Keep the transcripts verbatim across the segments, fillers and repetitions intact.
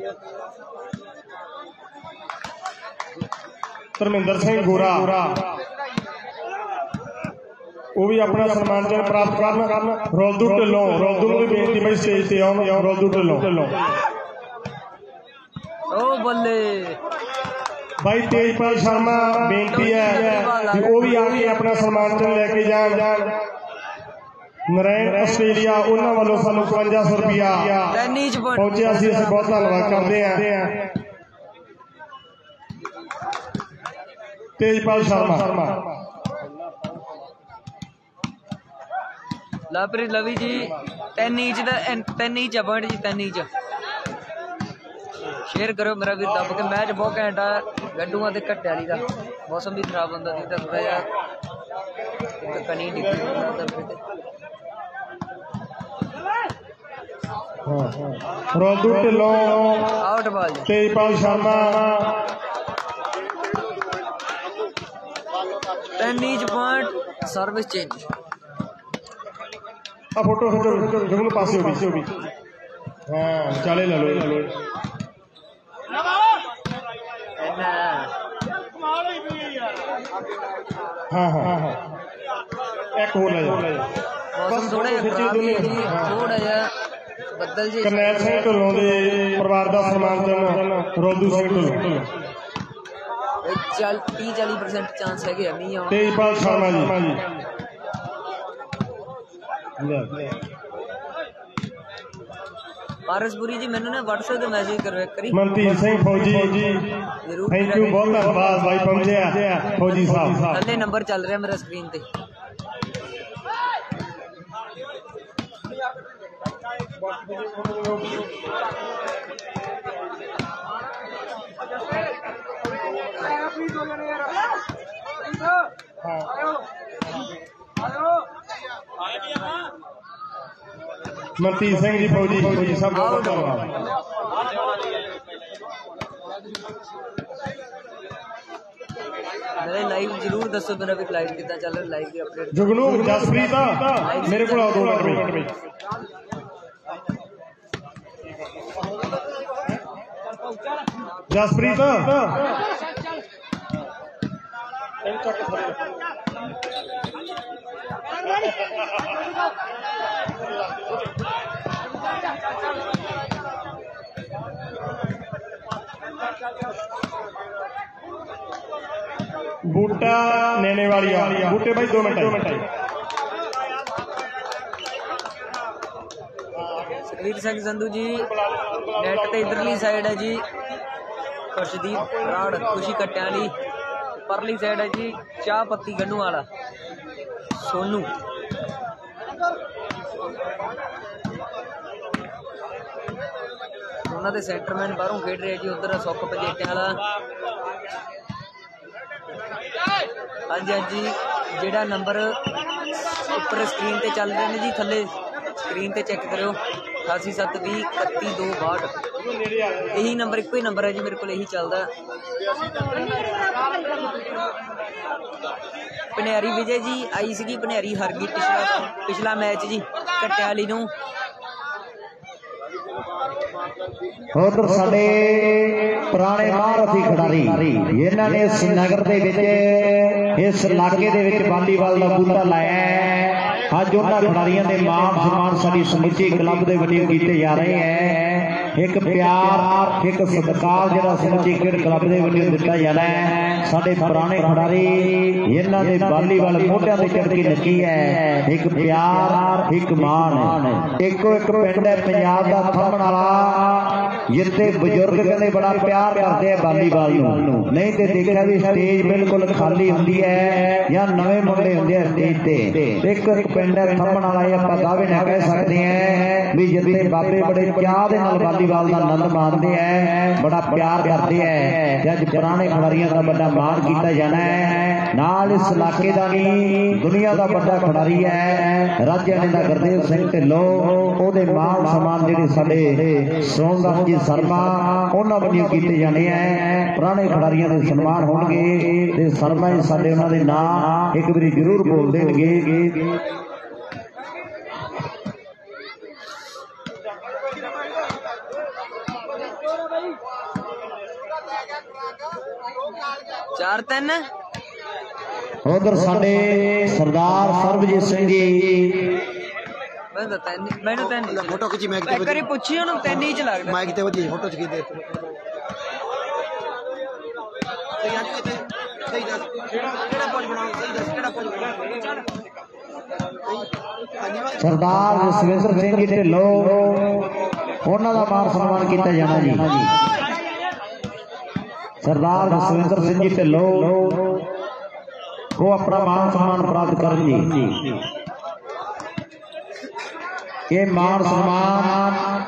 ਧਰਮਿੰਦਰ ਸਿੰਘ ਗੋਰਾ वो भी अपना सम्मान जन प्राप्त करन। रोलदू ढिल्लों रोलदू नूं भी बेनती भाई स्टेज ते आउण। रोलदू ढिल्लों ओ बल्ले भाई तेजपाल शर्मा बेनती है कि वो भी आके अपना सम्मान जन लेके जान। नारायण आस्ट्रेलिया उन्हां वालों सानूं पचवंजा सौ रुपया पहुंचे। असीं असीं बहुत धन्नवाद करते हैं तेजपाल शर्मा। लवप्रीत लवी जी तीन इंच का तीन इंच पॉइंट जी तीन इंच शेयर करो मेरा भी दब के। मैच बहुत घैंट आ गड्डूआ ते घट्टे वाली का। मौसम भी खराब होंदा सी ते थोड़ा जिहा इक कनी डिग्गी रोलदू ढिल्लों आउट बॉल तेजपाल शर्मा तीन इंच पॉइंट सर्विस चेंज। आ फोटो खिचो जगनू पासे हो भी हाँ चाले ले लो हाँ हाँ हाँ एक हो ले मौसम थोड़ा थोड़ा जिहा बदल जी। करनैल सिंह ढिल्लों दे परिवार दा सम्मान जन रोलदू सिंह ढिल्लों चल तीह चाली परसेंट चांस है मीह आउण। तेजपाल शर्मा जी पारसपुरी जी मैंने ना व्हाट्सएप पे मैसेज कर करी। मनतीर सिंह फौजी थैंक यू बहुत धन्यवाद भाई पहुंचे फौजी साहब। थल्ले नंबर चल रहा मेरा स्क्रीन पे। मनतीर सिंह जी फौजी फौजी साहब बहुत धन्यवाद। मेरे लाइव जरूर दसो मेरा भी लाइव कितना चल रहा है। लाइव की अपडेट जुगनू जसप्रीत मेरे को दो मिनट में जसप्रीत बूटा नेने वाली बूटे भाई दो मिनट दो मिनट सुखवीर सिंह संधू जी नेट ते इधरली साइड है जी। खुशदीप राड़ खुशी कट्टे वाली परली साइड है जी। चाह पत्ती गन्नू वाला सोनू उन्होंने सेंटरमैन बाहरों खेड रहे जी। उधर सुख पजेटे वाला हाँ जी हाँ जी जेड़ा नंबर उपर स्क्रीन ते चल रहे हैं जी थले स्क्रीन ते चेक करो अठासी सत्त भी इकत्ती दो बाहठ यही नंबर एक ही नंबर है जी मेरे को यही चलता। भनियारी विजय जी आई सी भनियारी हार गई पिछला पिछला मैच जी कट्याली नूं। उधर साडे पुराने महारथी खिडारी इन्होंने इस नगर दे विच इस इलाके दे विच वालीबाल का बूटा लाया है। अज उन्होंने खिडारियों के मान सम्मान साडी समुची क्लब के वडियों किए जा रहे हैं। एक प्यार एक सत्कार जिहड़ा समुची खेड क्लब के वडियों दिता जाना है। साडे पुराने खिडारी इन्हां दे वालीबाल मोढियां ते चढ़ के लगी है। एक प्यार एक मान एको एक पिंड है पंजाब दा थंमण वाला जिथे बुजुर्ग कहते बड़ा प्यार करते हैं वालीबाल नूं। नहीं तो देखा भी स्टेज बिल्कुल खाली होंदी है या नवे मुंडे होंदे हैं स्टेज ते। एक एक पिंड है थंमण वाला आपां दावे नाल कह सकते हैं भी जिथे बाबे बड़े चाह दे नाल वालीबाल दा आनंद माणदे हैं बड़ा प्यार करते हैं। अज पुराने खिडारियों का बड़ा मान किया जाना है। नाल इस इलाके का नहीं दुनिया का बड़ा खिडारी है राजाने का गुरदेव सिंह ढिल्लों ओहदे मान सम्मान जिहड़े साडे सोनदास जी शर्मा उन्होंने वडियों किए जाने हैं। पुराने खिडारियों के सन्मान होणगे ते शर्मा जी साडे उन्हां दे नाम एक बारी जरूर बोल देणगे। ਚਾਰ ਤਿੰਨ। ਉਧਰ ਸਾਡੇ ਸਰਦਾਰ ਸਰਬਜੀਤ ਸਿੰਘ ਜੀ ਮੈਂ ਤਾਂ ਤਿੰਨ ਮੈਨੂੰ ਤਿੰਨ ਫੋਟੋ ਖਿੱਚੀ ਮੈਂ ਇੱਕ ਵਾਰੀ ਪੁੱਛੀ ਉਹਨੂੰ ਤਿੰਨ ਹੀ ਚ ਲੱਗਦਾ ਮਾਈਕ ਤੇ ਵਧੀ ਫੋਟੋ ਚ ਕੀ ਦੇ ਸਹੀ ਦੱਸ ਕਿਹੜਾ ਪੋਜ ਬਣਾਉਂ ਸਹੀ ਦੱਸ ਕਿਹੜਾ ਪੋਜ ਬਣਾਉਂ ਚੱਲ ਸਰਦਾਰ ਜਸਵਿੰਦਰ ਸਿੰਘ ਜੀ ਢਿੱਲੋਂ ਉਹਨਾਂ ਦਾ ਮਾਨ ਸਨਮਾਨ ਕੀਤਾ ਜਾਣਾ ਜੀ। ਸਰਦਾਰ ਜਸਵਿੰਦਰ ਸਿੰਘ ਜੀ ਢਿੱਲੋਂ ਉਹ ਆਪਣਾ ਮਾਨ ਸਨਮਾਨ ਪ੍ਰਾਪਤ ਕਰਨ ਜੀ। ਇਹ ਮਾਨ ਸਨਮਾਨ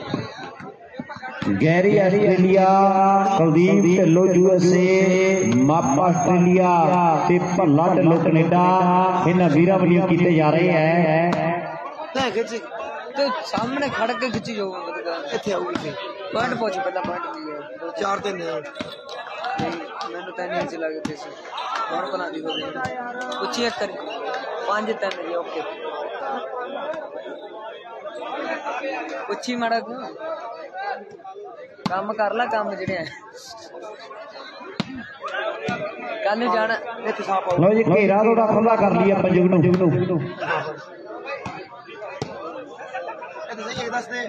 Gary Australia, Kuldeep Dhillon U S A, ਮਾਪਾ ਆਸਟ੍ਰੇਲੀਆ ਤੇ ਭੱਲਾ ਢਿੱਲੋਂ ਕੈਨੇਡਾ ਇਹਨਾਂ ਵੀਰਾਂ ਵੱਲੋਂ ਕੀਤੇ ਜਾ ਰਹੇ ਹੈ। ਖਿੱਚ ਤੇ ਸਾਹਮਣੇ ਖੜ ਕੇ ਖਿੱਚੀ ਜਾਓ ਇੱਥੇ ਆਊਗੀ ਪੁਆਇੰਟ ਪੁੱਛ ਪਹਿਲਾਂ ਪੁਆਇੰਟ ਕੀ ਹੈ ਚਾਰ ਤਿੰਨ ਮੈਨੂੰ ਤਿੰਨ ਇੰਚ ਲੱਗਦੇ ਸੀ ਹੁਣ ਬਣਾ ਦੀ ਪੁੱਛੀ ਇੱਕ ਕਰੀ ਪੰਜ ਤਿੰਨ ਜੀ ਓਕੇ ਪੁੱਛੀ ਮਾੜਾ ਤੂੰ ਕੰਮ ਕਰ ਲੈ ਕੰਮ ਜਿਹੜੇ ਆ ਕੱਲ ਨੂੰ ਜਾਣਾ ਇੱਥੇ ਸਾਫ ਲੋ ਜੀ ਘੇਰਾ ਥੋੜਾ ਖੁੱਲਾ ਕਰ ਲਈ ਆਪਾਂ ਜੁਗ ਨੂੰ ਜੁਗ ਨੂੰ ਸਹੀ ਦੱਸ ਦੇ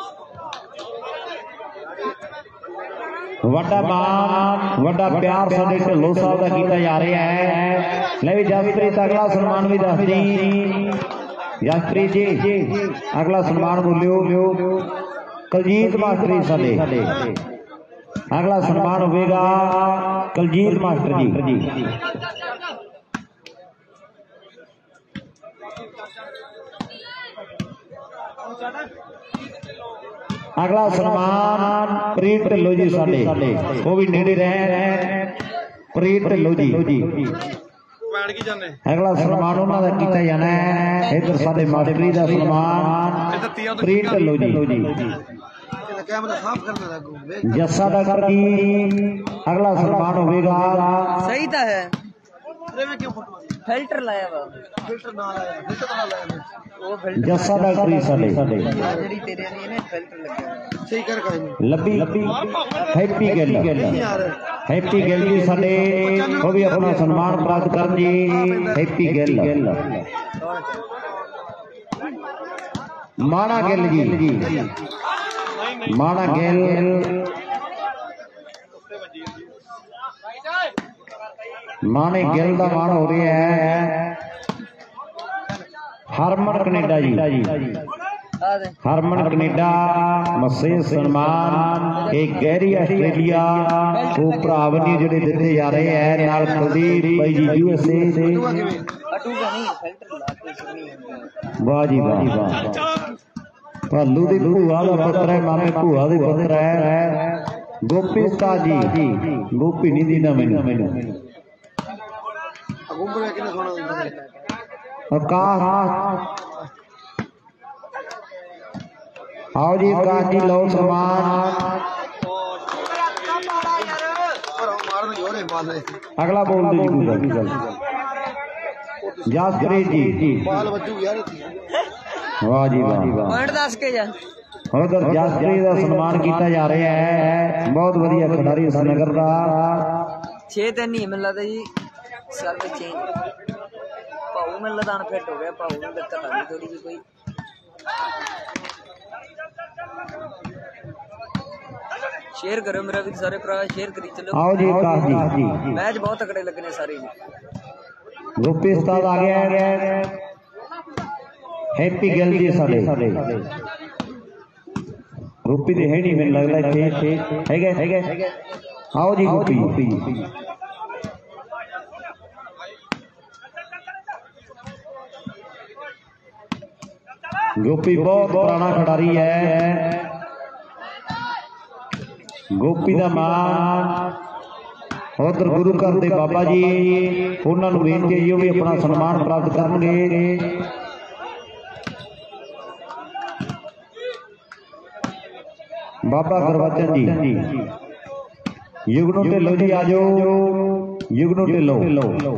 ਵੱਡਾ ਮਾਣ ਵੱਡਾ ਪਿਆਰ ਸਾਡੇ ਢਿੱਲੋਂ ਸਾਹਿਬ ਦਾ ਕੀਤਾ ਜਾ ਰਿਹਾ ਹੈ। ਲੈ ਵੀ ਜਸਪ੍ਰੀਤ ਅਗਲਾ ਸਨਮਾਨ ਵੀ ਦੱਸ ਦੀ ਜਸਪ੍ਰੀਤ ਜੀ ਅਗਲਾ ਸਨਮਾਨ ਬੋਲਿਓ ਕੁਲਜੀਤ ਮਾਸਟਰ ਜੀ ਸਾਡੇ ਅਗਲਾ ਸਨਮਾਨ ਹੋਵੇਗਾ ਕੁਲਜੀਤ ਮਾਸਟਰ ਜੀ। ਅਗਲਾ ਸਨਮਾਨ ਪ੍ਰੀਤ ਢਿੱਲੋਂ ਜੀ ਸਾਡੇ ਉਹ ਵੀ ਨੇੜੇ ਰਹਿ ਪ੍ਰੀਤ ਢਿੱਲੋਂ ਜੀ। ਅਗਲਾ ਸਨਮਾਨ ਉਹਨਾਂ ਦਾ ਕੀਤਾ ਜਾਣਾ ਹੈ। ਇੱਧਰ ਸਾਡੇ ਮਾਸਟਰੀ ਦਾ ਸਨਮਾਨ ਪ੍ਰੀਤ ਢਿੱਲੋਂ ਜੀ। ਜੱਸਾ ਦਾ ਕੀ ਅਗਲਾ ਸਨਮਾਨ ਹੋਵੇਗਾ। ਸਹੀ ਤਾਂ ਹੈ ਫਿਲਟਰ ਲਾਇਆ ਵਾ ਫਿਲਟਰ ਨਾਲ ਆਇਆ ਫਿਲਟਰ ਨਾਲ ਲਾਇਆ ਉਹ ਫਿਲਟਰ ਜੱਸਾ ਦਾ ਕੀ ਸਾਡੇ ਜਿਹੜੀ ਤੇਰੇ ਨਹੀਂ ਇਹਨੇ ਫਿਲਟਰ ਲੱਗਿਆ ਸਹੀ ਕਰ ਕੋਈ ਲੱਭੀ ਹੈਪੀ ਗਿੱਲ ਹੈਪੀ ਗਿੱਲ ਜੀ ਸਾਡੇ ਉਹ ਵੀ ਆਪਣਾ ਸਨਮਾਨ ਪ੍ਰਾਪਤ ਕਰਨ ਜੀ। ਹੈਪੀ ਗਿੱਲ ਮਾਣਾ ਗਿੱਲ ਜੀ ਮਾਣਾ ਗਿੱਲ ਮਾਣੇ ਗਿੱਲ ਦਾ ਮਾਣ ਹੋ ਰਿਹਾ ਹੈ। ਹਰਮਨ ਕੈਨੇਡਾ ਜੀ ਹਰਮਨ ਕੈਨੇਡਾ ਮਸੇ ਸਨਮਾਨ ਇਹ ਗੈਰੀ ਆਸਟ੍ਰੇਲੀਆ ਉਹ ਭਰਾਵਨੀ ਜਿਹੜੇ ਦਿੱਤੇ ਜਾ ਰਹੇ ਹੈ ਨਾਲ ਕੁਲਦੀਪ ਬਾਈ ਜੀ ਯੂ ਐਸ ਏ ਦੇ ਵਾਹ ਜੀ ਵਾਹ ਭਾਲੂ ਦੀ ਭੂਆ ਦਾ ਪੁੱਤਰ ਹੈ ਮਾਮੇ ਭੂਆ ਦੇ ਪੁੱਤਰ ਹੈ ਗੋਪੀ ਉਸਤਾਦ ਜੀ ਗੋਪੀ ਨਹੀਂ ਦਿੰਦਾ ਮੈਨੂੰ ਮੈਨੂੰ ਗੁੰਬਰ ਕਿੰਨਾ ਸੋਹਣਾ ਆਕਾਸ਼ आओ जी आकाश जी लो समान अगला बोल दो जी जसप्रीत जी वाह जी वाह पॉइंट दस के जा उधर जसप्रीत का सम्मान किया जा रहा है। बहुत वधिया खिडारी श्रीनगर का छे तीन नहीं मिल रहा जी सर चेंज भाऊ मिल दान फिट हो गया भाऊ में दिक्कत आ गई थोड़ी जी कोई शेयर करो मेरा भी सारे भरा शेयर करी चलो। आओ जी आकाश जी मैच बहुत तगड़े लगने सारे गोपी उस्ताद आ गया है। हैप्पी गिल जी साडे गोपी दे है नहीं मैंने लगता इत्थे हैगे हैगे आओ जी गोपी गोपी बहुत पुराना खिडारी है। गोपी का मान उधर गुरु घर के बाबा जी उन्होंने बेनती है जी भी अपना सम्मान प्राप्त करेंगे। बाबा गुरबचन जी युगनू ढिल्लों जी आ जाओ युगनू ढिल्लों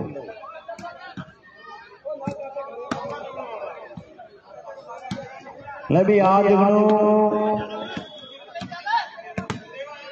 ले भी आ युगनू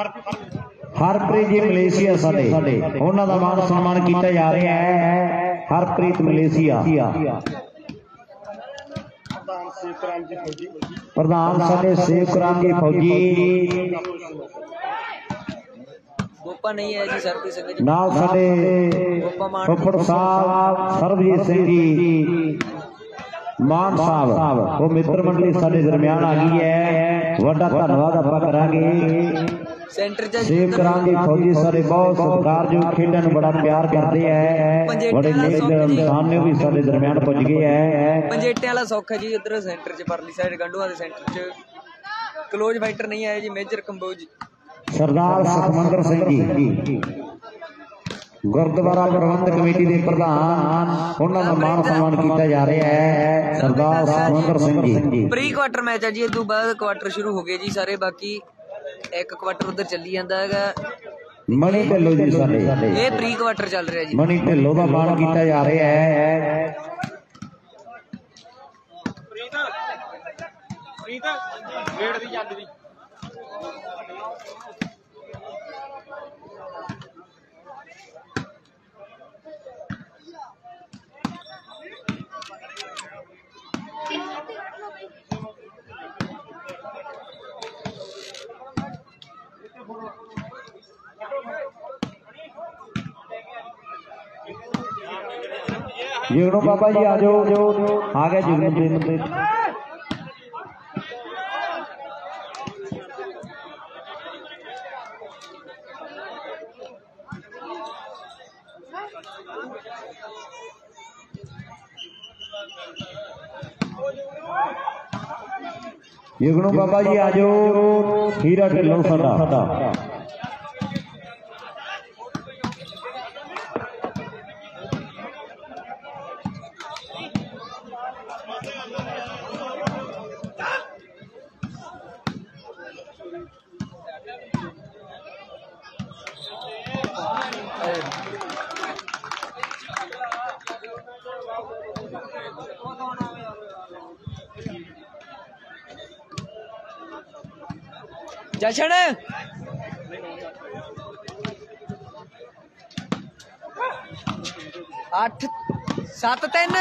ਹਰਪ੍ਰੀਤ ਜੀ ਮਲੇਸ਼ੀਆ ਸਾਡੇ ਉਹਨਾਂ ਦਾ ਮਾਨ ਸਨਮਾਨ ਕੀਤਾ ਜਾ ਰਿਹਾ ਹੈ। ਹਰਪ੍ਰੀਤ ਮਲੇਸ਼ੀਆ ਪ੍ਰਧਾਨ ਸਾਡੇ ਸੇਵਕਰਾਮ ਜੀ ਫੌਜੀ ਗੋਪਾ ਨਹੀਂ ਹੈ ਜੀ ਸਰਪ੍ਰੀਤ ਸਿੰਘ ਜੀ ਨਾਲ ਸਾਡੇ ਫੁੱਫੜ ਸਾਹਿਬ ਸਰਬਜੀਤ ਸਿੰਘ ਜੀ ਮਾਨ ਸਾਹਿਬ ਉਹ ਮਿੱਤਰ ਮੰਡਲੀ ਸਾਡੇ ਦਰਮਿਆਨ ਆ ਗਈ ਹੈ। ਵੱਡਾ ਧੰਨਵਾਦ ਆਪਾਂ ਕਰਾਂਗੇ। ਸੈਂਟਰ ਚ ਸੇਵਕਰਾਮ ਜੀ ਫੌਜੀ ਸਾਡੇ ਬਹੁਤ ਸਤਿਕਾਰਯੋਗ ਖੇਡਾਂ ਨੂੰ ਬੜਾ ਪਿਆਰ ਕਰਦੇ ਹੈ। ਬੜੇ ਨੇਕ ਇਨਸਾਨ ਨੇ ਵੀ ਸਾਡੇ ਦਰਮਿਆਨ ਪੁੱਜ ਗਏ ਹੈ। ਪੰਜੇਟੇ ਵਾਲਾ ਸੌਖਾ ਜੀ ਉਧਰ ਸੈਂਟਰ ਚ ਪਰਲੀ ਸਾਈਡ ਗੰਡੂਆਂ ਦੇ ਸੈਂਟਰ ਚ ਕਲੋਜ਼ ਫਾਈਟਰ ਨਹੀਂ ਆਏ ਜੀ ਮੇਜਰ ਕੰਬੋਜ ਸਰਦਾਰ ਸੁਖਮੰਦਰ ਸਿੰਘ ਜੀ ਗੁਰਦੁਆਰਾ ਪ੍ਰਬੰਧਕ ਕਮੇਟੀ ਦੇ ਪ੍ਰਧਾਨ ਉਹਨਾਂ ਦਾ ਮਾਨ ਸਨਮਾਨ ਕੀਤਾ ਜਾ ਰਿਹਾ ਹੈ। ਸਰਦਾਰ ਸੁਖਮੰਦਰ ਸਿੰਘ ਜੀ ਪ੍ਰੀ ਕੁਆਟਰ ਮੈਚ ਹੈ ਜੀ। ਇਸ ਤੋਂ ਬਾਅਦ ਕੁਆਟਰ ਸ਼ੁਰੂ ਹੋ ਗਏ ਜੀ ਸਾਰੇ। ਬਾਕੀ ਇੱਕ ਕੁਆਟਰ ਉਧਰ ਚੱਲੀ ਜਾਂਦਾ ਹੈਗਾ। ਮਣੀ ਢਿੱਲੋਂ ਜੀ ਸਾਡੇ ਇਹ ਪ੍ਰੀ ਕੁਆਟਰ ਚੱਲ ਰਿਹਾ ਜੀ। ਮਣੀ ਢਿੱਲੋਂ ਦਾ ਮਾਨ ਕੀਤਾ ਜਾ ਰਿਹਾ ਹੈ। ਜਿਗਣੂ ਬਾਬਾ ਜੀ ਆ ਜਾਓ ਆ ਗਏ ਜਿਗਣੂ ਦੇ ਜਿਗਣੂ ਬਾਬਾ ਜੀ ਆ ਜਾਓ। ਹੀਰਾ ਢਿੱਲੋਂ ਸਾਡਾ ਜਸ਼ਨ ਅੱਠ ਸੱਤ ਤਿੰਨ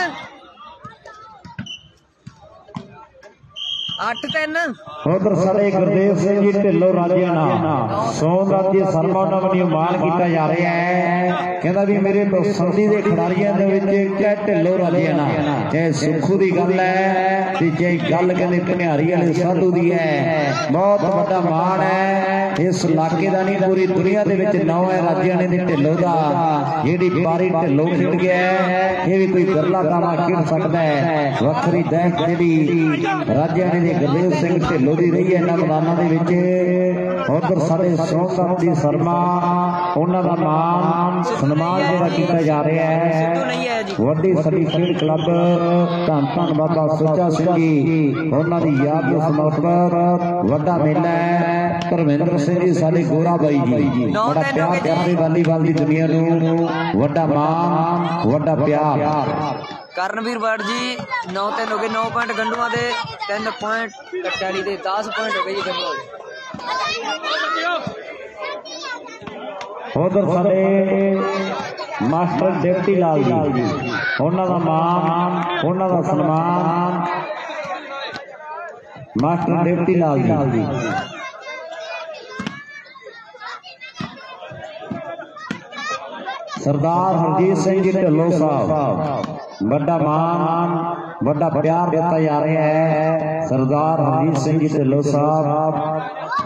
ਅੱਠ ਤਿੰਨ ਉਧਰ ਸਾਡੇ ਗੁਰਦੇਵ ਸਿੰਘ ਜੀ ਢਿੱਲੋਂ ਰਾਜਿਆਣਾ ਸੋਨ ਰਾਜੀ ਸਰਮਾ ਉਹਨਾਂ ਵੱਲੋਂ ਮਾਨ ਕੀਤਾ ਜਾ ਰਿਹਾ ਹੈ। ਕਹਿੰਦਾ ਵੀ ਮੇਰੇ ਪਸੰਦੀ ਦੇ ਖਿਡਾਰੀਆਂ ਦੇ ਵਿੱਚ ਇੱਕ ਢਿੱਲੋਂ ਰਾਜਿਆਣਾ ਇਹ ਸੁੱਖੂ ਦੀ ਗੱਲ ਹੈ ਤੇ ਜੇ ਗੱਲ ਕਹਿੰਦੇ ਭਨਿਆਰੀ ਵਾਲੇ ਸਾਧੂ ਦੀ ਹੈ। ਬਹੁਤ ਵੱਡਾ ਮਾਣ ਹੈ ਇਸ ਇਲਾਕੇ ਦਾ ਨਹੀਂ ਪੂਰੀ ਦੁਨੀਆ ਦੇ ਵਿੱਚ ਨਾਂ ਹੈ ਰਾਜਿਆਣੇ ਦੇ ਢਿੱਲੋਂ ਦਾ। ਜਿਹੜੀ ਬਾਰੀ ਢਿੱਲੋਂ ਖੇਡ ਗਿਆ ਇਹ ਵੀ ਕੋਈ ਬਿਰਲਾ ਕਾਮਾ ਖੇਡ ਸਕਦਾ ਹੈ। ਵੱਖਰੀ ਦਹਿਕ ਜਿਹੜੀ ਰਾਜਿਆਣੇ ਦੇ ਗੁਰਦੇਵ ਸਿੰਘ ਢਿੱਲੋਂ ਦੀ ਰਹੀ ਹੈ ਇਹਨਾਂ ਮੈਦਾਨਾਂ ਦੇ ਵਿੱਚ। ਉਧਰ ਸਾਡੇ ਸੋਹਣ ਦੀ ਸਰਮਾ ਉਹਨਾਂ ਦਾ ਮਾਨ ਸਨਮਾਨ ਜਿਹੜਾ ਕੀਤਾ ਜਾ ਰਿਹਾ ਹੈ। ਵੱਡੀ ਸਾਡੀ ਖੇਡ ਕਲੱਬ ਧੰਨ ਧੰਨ ਬਾਬਾ ਸੁੱਚਾ ਸਿੰਘ ਜੀ ਉਹਨਾਂ ਦੀ ਯਾਦ ਨੂੰ ਸਮਰਪਿਤ ਵੱਡਾ ਮੇਲਾ ਹੈ। ਧਰਮਿੰਦਰ ਸਿੰਘ ਜੀ ਸਾਡੇ ਗੋਰਾ ਬਾਈ ਜੀ ਬੜਾ ਪਿਆਰ ਕਰਦੇ ਵਾਲੀਬਾਲ ਦੀ ਦੁਨੀਆ ਨੂੰ। ਵੱਡਾ ਮਾਨ ਵੱਡਾ ਪਿਆਰ। ਕਰਨਵੀਰ ਬਾੜ ਜੀ ਨੌ ਤਿੰਨ ਹੋ ਗਏ। ਨੌ ਪੁਆਇੰਟ ਗੰਡੂਆਂ ਦੇ, ਤਿੰਨ ਪੁਆਇੰਟ ਕਟਾਲੀ ਦੇ, ਦਸ ਪੁਆਇੰਟ ਹੋ ਗਏ ਜੀ ਗੰਡੂਆਂ ਦੇ। ਉਧਰ ਸਾਡੇ ਮਾਸਟਰ ਡਿਪਟੀ ਲਾਲ ਜੀ ਉਹਨਾਂ ਦਾ ਮਾਨ ਉਹਨਾਂ ਦਾ ਸਨਮਾਨ ਮਾਸਟਰ ਡਿਪਟੀ ਲਾਲ ਜੀ ਸਰਦਾਰ ਹਰਜੀਤ ਸਿੰਘ ਜੀ ਢਿੱਲੋਂ ਸਾਹਿਬ ਵੱਡਾ ਮਾਨ ਵੱਡਾ ਪਿਆਰ ਦਿੱਤਾ ਜਾ ਰਿਹਾ ਹੈ। ਸਰਦਾਰ ਹਰਜੀਤ ਸਿੰਘ ਜੀ ਢਿੱਲੋਂ ਸਾਹਿਬ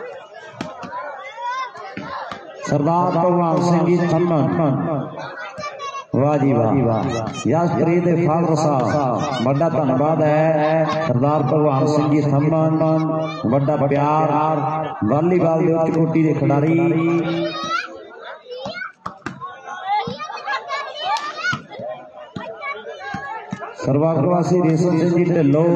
ਸਰਦਾਰ ਭਗਵਾਨ ਸਿੰਘ ਜੀ ਥੰਮਨ ਵਾਹ ਜੀ ਵਾਹ। ਯਾਸਪ੍ਰੀਤ ਦੇ ਫਾਦਰ ਸਾਹਿਬ ਵੱਡਾ ਧੰਨਵਾਦ ਹੈ। ਸਰਦਾਰ ਭਗਵਾਨ ਸਿੰਘ ਜੀ ਥੰਮਨ ਵੱਡਾ ਪਿਆਰ। ਵਾਲੀਬਾਲ ਦੇ ਉੱਚ ਕੋਟੀ ਦੇ ਖਿਡਾਰੀ ਸਰਵਾਗਵਾਸੀ ਰੇਸ਼ਮ ਸਿੰਘ ਜੀ ਢਿੱਲੋਂ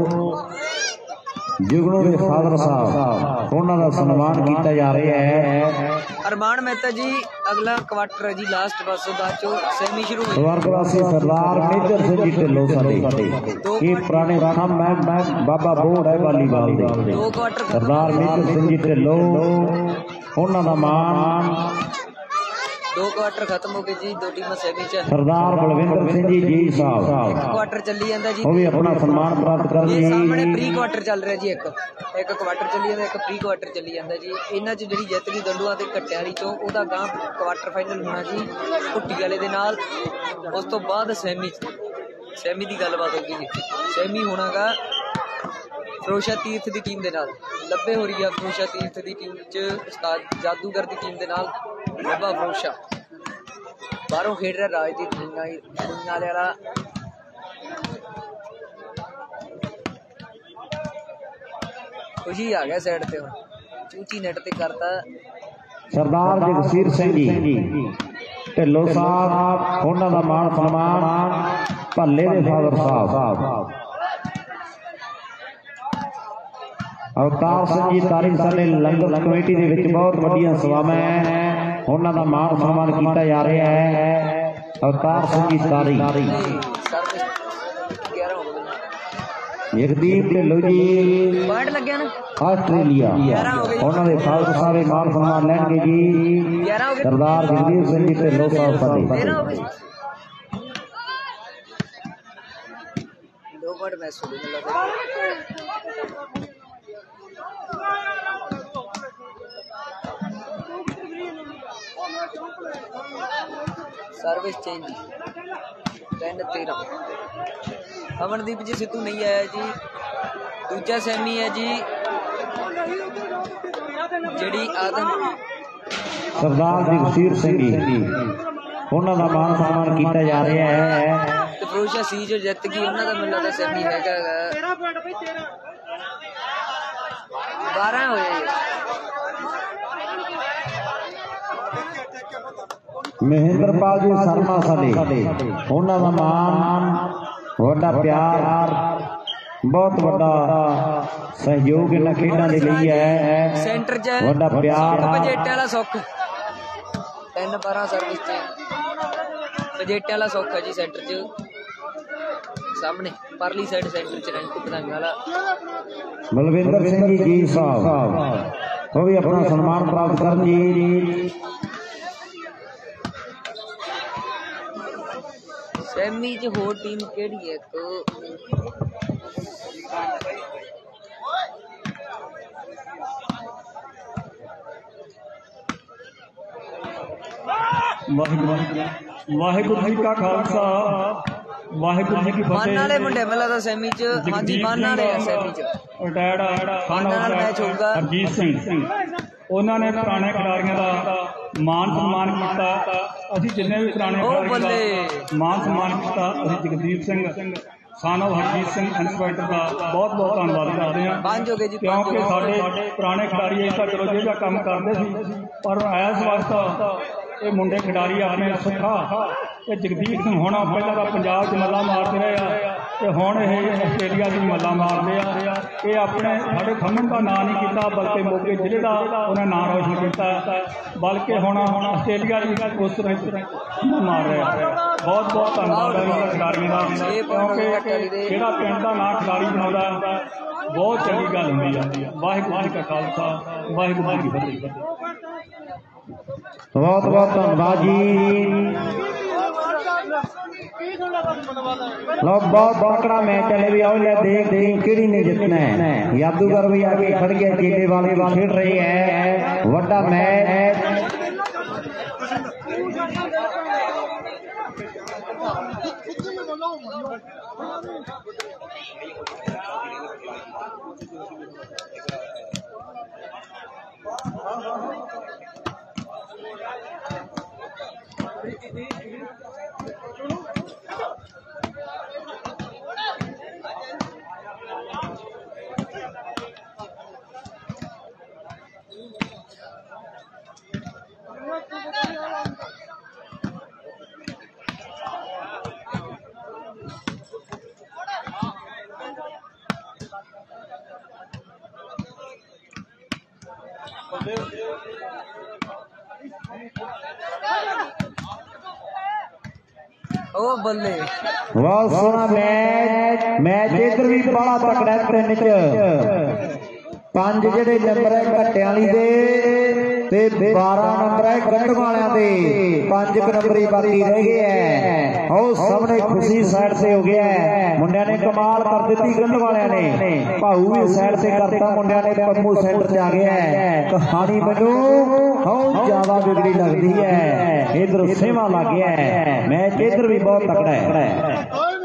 ਜੁਗਨੂ ਦੇ ਫਾਦਰ ਸਾਹਿਬ ਉਹਨਾਂ ਦਾ ਸਨਮਾਨ ਕੀਤਾ ਜਾ ਰਿਹਾ ਹੈ। ਅਰਮਾਨ ਮਹਿਤਾ ਜੀ ਅਗਲਾ ਕੁਆਟਰ ਹੈ ਜੀ ਲਾਸਟ ਬਸ ਬਾਅਦ ਚੋਂ ਸੈਮੀ ਸ਼ੁਰੂ ਹੋਈ। ਸਰਵਾਗਵਾਸੀ ਸਰਦਾਰ ਮੇਜਰ ਸਿੰਘ ਜੀ ਢਿੱਲੋਂ ਸਾਡੇ ਇਹ ਪੁਰਾਣੇ ਰਾਮ ਮੈਂ ਮੈਂ ਬਾਬਾ ਬੋੜ ਹੈ ਵਾਲੀਬਾਲ ਦੇ। ਦੋ ਕੁਆਟਰ ਸਰਦਾਰ ਮੇਜਰ ਸਿੰਘ ਜੀ ਢਿੱਲੋਂ ਉਹਨਾਂ ਦਾ ਮਾਣ दो क्वार्टर खत्म हो गए जी, दो टीम सेमी च। सरदार बलविंदर सिंह जी जी साहब क्वार्टर चली जाता जी, वो भी अपना सम्मान प्राप्त कर ये सामने प्री क्वार्टर चल रहा जी। एक एक क्वार्टर चली जाता, एक प्री क्वार्टर चली जाता जी। इन्हां च जिहड़ी जित गई दंडूआं ते कट्टियां वाली चों ओहदा गां क्वार्टर फाइनल होना जी भुट्टी वाले दे नाल। उस तो बाद सैमी सैमी की गलबात होगी जी। सैमी होना गा फिरोशा तीर्थ की टीम के नाल लब्बे हो रही है। फिरोशा तीर्थ की टीम च उस्ताद जादूगर की टीम के नाल लब्बा फिरोशा बाहरों खेड रहा राजदीप वाले वाला। खुशी आ गया साइड पे हुण चूची नेट ते करता सरदार जगसीर सिंह जी ढिल्लों साहब उन्हां दा मान सन्मान भल्ले दे फादर साहब अवतार सिंह जी तारी साडे लंगर कमेटी दे विच बहुत वड्डियां सभावां है, उन्हां दा मान सम्मान कीता जा रहा है। अवतार सिंह जी तारी जगदीप ढिल्लों जी पॉइंट लगे ना आस्ट्रेलिया उन्होंने फादर साहब मान सम्मान लैणगे जी। सरदार जगदीप सिंह जी ढिल्लों साहब फतेह। दो पॉइंट मैच हो गए। सर्विस चेंज टेन तेरह। अमनदीप जी सिद्धू नहीं आया जी। दूजा सैमी है जी जड़ी आदम सरदार जगसीर सिंह जी उन्हां दा मान सम्मान कीता जा रहा है। फिरोशा सी जो जित गई उन्हां दा मतलब सैमी हैगा बारह होए। महेंद्रपाल जी शर्मा साडे उन्हां दा मान वड्डा प्यार बहुत वड्डा सहयोग इन्हां खेडां दे लई है। सेंटर च वड्डा प्यार बजेटे वाला सुख तीन बारह सर्विस च बजेटे वाला सुख है जी। सेंटर च सामने परली साइड सेंटर च रैंकू बधाई वाला बलविंदर सिंह जी जी साहब वो भी अपना सम्मान प्राप्त कर जी। सैमी च होर टीम केड़ी है एक वाहिगुरू जी का खालसा वाहिगुरू जी की मान फतेह। वाले मुंडे मेला दा सैमी च हाँ जी मान वाले है सैमी च रिटायर्ड मान वाला मैच होगा। हरजीत सिंह ਉਹਨਾਂ ਨੇ ਪੁਰਾਣੇ ਖਿਡਾਰੀਆਂ ਦਾ ਮਾਨ ਸਨਮਾਨ ਕੀਤਾ। ਅਸੀਂ ਜਿੰਨੇ ਵੀ ਪੁਰਾਣੇ ਖਿਡਾਰੀਆਂ ਦਾ ਮਾਨ ਸਨਮਾਨ ਕੀਤਾ। ਅਸੀਂ ਜਗਦੀਪ ਸਿੰਘ ਸਾਨੋ ਹਰਜੀਤ ਸਿੰਘ ਇੰਸਪੈਕਟਰ ਦਾ ਬਹੁਤ ਬਹੁਤ ਧੰਨਵਾਦ ਕਰਦੇ ਹਾਂ ਕਿਉਂਕਿ ਸਾਡੇ ਪੁਰਾਣੇ ਖਿਡਾਰੀ ਇਸ ਤਾਂ ਚਲੋ ਜਿਹੜਾ ਕੰਮ ਕਰਦੇ ਸੀ ਪਰ ਇਸ ਵਕਤ ਇਹ ਮੁੰਡੇ ਖਿਡਾਰੀ ਆਪਣੇ ਸੁੱਖਾ ਤੇ ਜਗਦੀਪ ਸਿੰਘ ਹੁਣ ਪਹਿਲਾਂ ਤਾਂ ਪੰਜਾਬ 'ਚ ਮੱਲਾ ਮਾਰਦੇ ਰਹੇ ਆ ਤੇ ਹੁਣ ਇਹ ਆਸਟ੍ਰੇਲੀਆ ਦੀ ਮੱਲਾ ਮਾਰਦੇ ਆ। ਇਹ ਆਪਣੇ ਸਾਡੇ ਖੰਮਣ ਦਾ ਨਾਂ ਨਹੀਂ ਕੀਤਾ ਬਲਕਿ ਮੋਗੇ ਜ਼ਿਲ੍ਹੇ ਦਾ ਉਹਨਾਂ ਨਾਂ ਰੋਸ਼ਨ ਕੀਤਾ ਬਲਕਿ ਹੁਣ ਆਸਟ੍ਰੇਲੀਆ ਦੀ ਉਸ ਤਰ੍ਹਾਂ ਮਾਰ ਰਿਹਾ। ਬਹੁਤ ਬਹੁਤ ਧੰਨਵਾਦ ਹੈ ਇਹਨਾਂ ਖਿਡਾਰੀਆਂ ਦਾ ਕਿਉਂਕਿ ਜਿਹੜਾ ਪਿੰਡ ਦਾ ਨਾਂ ਖਿਡਾਰੀ ਬਣਾਉਂਦਾ ਬਹੁਤ ਚੰਗੀ ਗੱਲ ਹੁੰਦੀ ਆ। ਵਾਹਿਗੁਰੂ ਜੀ ਕਾ ਖਾਲਸਾ ਵਾਹਿਗੁਰੂ ਜੀ ਕੀ ਫਤਿਹ। बहुत बहुत धन्यवाद जी। लो बहुत तकड़ा मैच चले भी आओ ले देख देख किड़ी ने जितना है। जादूगर भी आगे खड़ गया चेले वाले वाले खेल रहे हैं वड्डा मैच। ओ बल्ले बहुत सोहना मैच मैच इधर भी बड़ा तकड़ा तीन च पांच जेडे नंबर है घट्टे वाली दे ਤੇ ਬਾਰਾਂ ਨੰਬਰ ਹੈ ਗੰਢ ਵਾਲਿਆਂ ਦੇ ਪੰਜ ਨੰਬਰੀ ਬਾਕੀ ਰਹਿ ਗਏ ਹੈ। ਉਹ ਸਾਹਮਣੇ ਖੁਸ਼ੀ ਸਾਈਡ ਤੇ ਹੋ ਗਿਆ ਹੈ। ਮੁੰਡਿਆਂ ਨੇ ਕਮਾਲ ਕਰ ਦਿੱਤੀ ਗੰਢ ਵਾਲਿਆਂ ਨੇ। ਭਾਊ ਵੀ ਸਾਈਡ ਤੇ ਕਰਤਾ ਮੁੰਡਿਆਂ ਨੇ। ਪੰਮੂ ਸੈਂਟਰ ਚ ਆ ਗਿਆ ਹੈ। ਕਹਾਣੀ ਮੈਨੂੰ ਬਹੁਤ ਜ਼ਿਆਦਾ ਵਿਗੜੀ ਲੱਗਦੀ ਹੈ। ਇਧਰ ਸੇਵਾ ਲੱਗ ਗਿਆ ਹੈ। ਮੈਚ ਇਧਰ ਵੀ ਬਹੁਤ ਤਕੜਾ ਹੈ।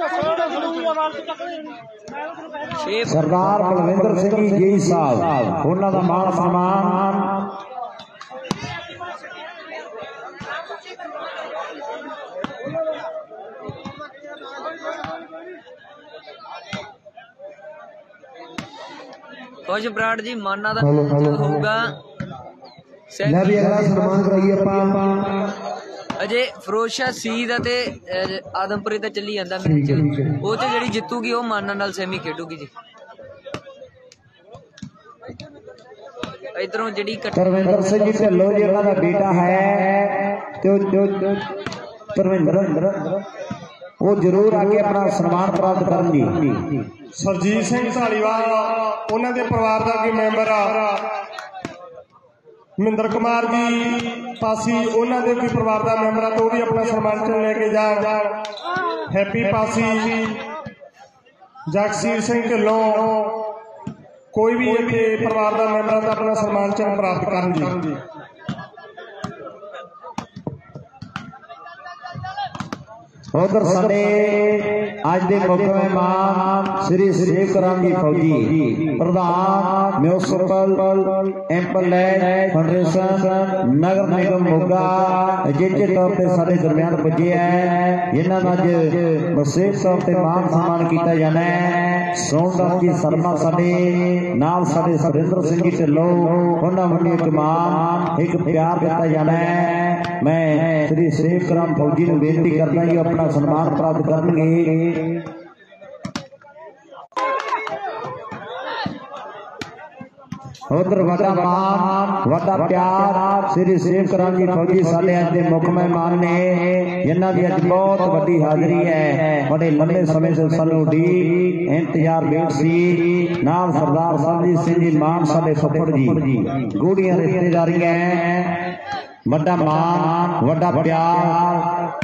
ਸਰਦਾਰ ਬਲਵਿੰਦਰ ਸਿੰਘ ਜੀ ਸਾਹਿਬ ਉਹਨਾਂ ਦਾ ਮਾਣ ਸਨਮਾਨ ਕੁਝ ਬਰਾੜ ਜੀ ਮਾਨਾ ਦਾ ਹੋਊਗਾ। ਲੈ ਵੀ ਅਗਲਾ ਸਨਮਾਨ ਕਰਾਈਏ ਆਪਾਂ। ਅਜੇ ਫਿਰੋਜ਼ਸ਼ਾਹ ਸੀਦ ਅਤੇ ਆਦਮਪੁਰੇ ਤਾਂ ਚੱਲੀ ਜਾਂਦਾ ਮੈਚ। ਉਹ ਤੇ ਜਿਹੜੀ ਜਿੱਤੂਗੀ ਉਹ ਮਾਨਾ ਨਾਲ ਸੈਮੀ ਖੇਡੂਗੀ ਜੀ। ਇਧਰੋਂ ਜਿਹੜੀ ਧਰਮਿੰਦਰ ਸਿੰਘ ਜੀ ਢਿੱਲੋਂ ਜੀ ਉਹਨਾਂ ਦਾ ਬੇਟਾ ਹੈ ਤੇ ਧਰਮਿੰਦਰ ਉਹ ਜ਼ਰੂਰ ਆ ਕੇ ਆਪਣਾ ਸਨਮਾਨ ਪ੍ਰਾਪਤ ਕਰਨ ਜੀ। ਸਰਜੀਤ ਸਿੰਘ ਢਾਲੀਵਾਲ ਉਹਨਾਂ ਦੇ ਪਰਿਵਾਰ ਦਾ ਕੋਈ ਮੈਂਬਰ ਆ। ਮਹਿੰਦਰ ਕੁਮਾਰ ਜੀ ਪਾਸੀ ਉਹਨਾਂ ਦੇ ਕੋਈ ਪਰਿਵਾਰ ਦਾ ਮੈਂਬਰ ਆ ਤਾਂ ਉਹ ਵੀ ਆਪਣਾ ਸਨਮਾਨ ਚ ਲੈ ਕੇ ਜਾਣ। ਹੈਪੀ ਪਾਸੀ, ਜਗਸੀਰ ਸਿੰਘ ਢਿੱਲੋਂ ਕੋਈ ਵੀ ਇੱਥੇ ਪਰਿਵਾਰ ਦਾ ਮੈਂਬਰ ਆ ਤਾਂ ਆਪਣਾ ਸਨਮਾਨ ਚ ਪ੍ਰਾਪਤ ਕਰਨ ਜੀ। ਉਧਰ ਸਾਡੇ ਅੱਜ ਦੇ ਮੁੱਖ ਮਹਿਮਾਨ ਸ੍ਰੀ ਸੇਵਕ ਰਾਮ ਜੀ ਫੌਜੀ ਪ੍ਰਧਾਨ ਮਿਊਨਿਸਪਲ ਐਮਪਲੈਂਡ ਫੈਡਰੇਸ਼ਨ ਨਗਰ ਨਿਗਮ ਮੋਗਾ ਜਿੱਥੇ ਤੌਰ ਤੇ ਸਾਡੇ ਦਰਮਿਆਨ ਪੁੱਜੇ ਹੈ। ਇਹਨਾਂ ਨੂੰ ਅੱਜ ਵਿਸ਼ੇਸ਼ ਤੌਰ ਤੇ ਮਾਨ ਸਨਮਾਨ ਕੀਤਾ ਜਾਣਾ ਹੈ। ਸੋਮਦਾਸ ਜੀ ਸ਼ਰਮਾ ਸਾਡੇ ਨਾਲ ਸਾਡੇ ਸੁਰਿੰਦਰ ਸਿੰਘ ਜੀ ਢਿੱਲੋਂ ਉਹਨਾਂ ਵੱਲੋਂ ਇੱਕ ਮਾਨ ਇੱਕ ਪਿਆਰ ਦਿੱਤਾ ਜਾਣਾ ਹੈ। ਮੈਂ ਸ੍ਰੀ ਸੇਵਕ ਰਾਮ ਫੌਜੀ ਨੂੰ ਬੇਨਤੀ ਕਰਦਾ ਜੀ ਆਪਣਾ ਸਨਮਾਨ ਪ੍ਰਾਪਤ ਕਰਨਗੇ। ਉਧਰ ਵੱਡਾ ਮਾਨ ਵੱਡਾ ਪਿਆਰ ਸ੍ਰੀ ਸੇਵਕ ਰਾਮ ਜੀ ਫੌਜੀ ਸਾਡੇ ਅੱਜ ਦੇ ਮੁੱਖ ਮਹਿਮਾਨ ਨੇ ਜਿਨ੍ਹਾਂ ਦੀ ਅੱਜ ਬਹੁਤ ਵੱਡੀ ਹਾਜ਼ਰੀ ਹੈ। ਬੜੇ ਲੰਬੇ ਸਮੇਂ ਤੋਂ ਸਾਨੂੰ ਡੀ ਇੰਤਜ਼ਾਰ ਵੇਟ ਸੀ। ਨਾਲ ਸਰਦਾਰ ਸਾਹਿਬ ਸਿੰਘ ਜੀ ਮਾਨ ਸਾਡੇ ਫੁੱਫੜ ਜੀ ਗੂੜੀਆਂ ਰਿਸ਼ਤੇਦਾਰੀਆਂ। ਵੱਡਾ ਮਾਨ ਵੱਡਾ ਪਿਆਰ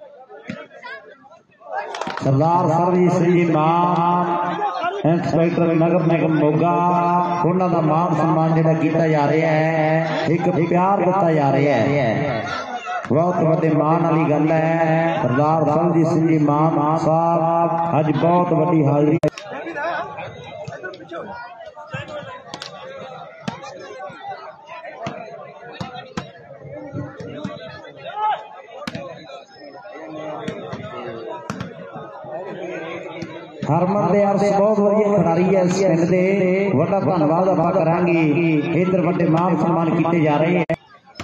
ਸਰਦਾਰ ਸਰਜੀਤ ਸਿੰਘ ਜੀ ਮਾਨ ਇੰਸਪੈਕਟਰ ਨਗਰ ਨਿਗਮ ਮੋਗਾ ਉਹਨਾਂ ਦਾ ਮਾਨ ਸਨਮਾਨ ਜਿਹੜਾ ਕੀਤਾ ਜਾ ਰਿਹਾ ਹੈ। ਇੱਕ ਪਿਆਰ ਦਿੱਤਾ ਜਾ ਰਿਹਾ ਹੈ। ਬਹੁਤ ਵੱਡੇ ਮਾਣ ਵਾਲੀ ਗੱਲ ਹੈ। ਸਰਦਾਰ ਸਰਜੀਤ ਸਿੰਘ ਜੀ ਮਾਨ ਸਾਹਿਬ ਅੱਜ ਬਹੁਤ ਵੱਡੀ ਹਾਜ਼ਰੀ ਹਰਮਨ ਦੇ ਅਰਸ ਬਹੁਤ ਵਧੀਆ ਖਿਡਾਰੀ ਹੈ ਇਸ ਪਿੰਡ ਦੇ। ਵੱਡਾ ਧੰਨਵਾਦ ਆਪਾਂ ਕਰਾਂਗੇ। ਇਧਰ ਵੱਡੇ ਮਾਨ ਸਨਮਾਨ ਕੀਤੇ ਜਾ ਰਹੇ ਹੈ।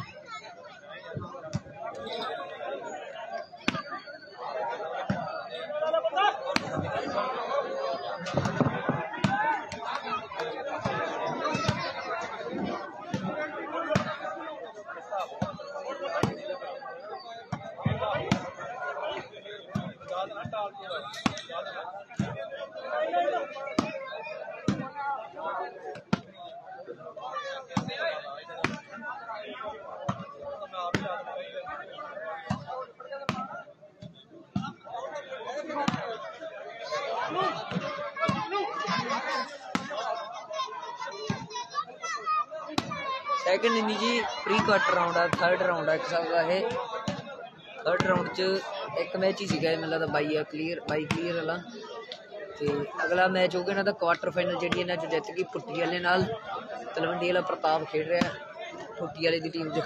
ਸੈਕਿੰਡ ਇਨੀ ਜੀ ਪ੍ਰੀ ਕੁਆਟਰ ਰਾਉਂਡ ਆ। ਥਰਡ ਰਾਉਂਡ ਆ ਇੱਕ ਹਿਸਾਬ ਦਾ ਇਹ। ਥਰਡ ਰਾਉਂਡ 'ਚ ਇੱਕ ਮੈਚ ਹੀ ਸੀਗਾ ਮੈਨੂੰ ਲੱਗਦਾ ਬਾਈ ਆ ਕਲੀਅਰ ਬਾਈ ਕਲੀਅਰ ਵਾਲਾ। ਤੇ ਅਗਲਾ ਮੈਚ ਹੋ ਗਿਆ ਇਹਨਾਂ ਦਾ ਕੁਆਟਰ ਫਾਈਨਲ ਜਿਹੜੀ ਇਹਨਾਂ 'ਚ ਜਿੱਤ ਗਈ ਪੁੱਟੀ ਵਾਲੇ ਨਾਲ। ਤਲਵੰਡੀ ਵਾਲਾ ਪ੍ਰਤਾਪ ਖੇਡ ਰਿਹਾ ਪੁੱਟੀ ਵਾਲੇ ਦੀ ਟੀਮ 'ਚ।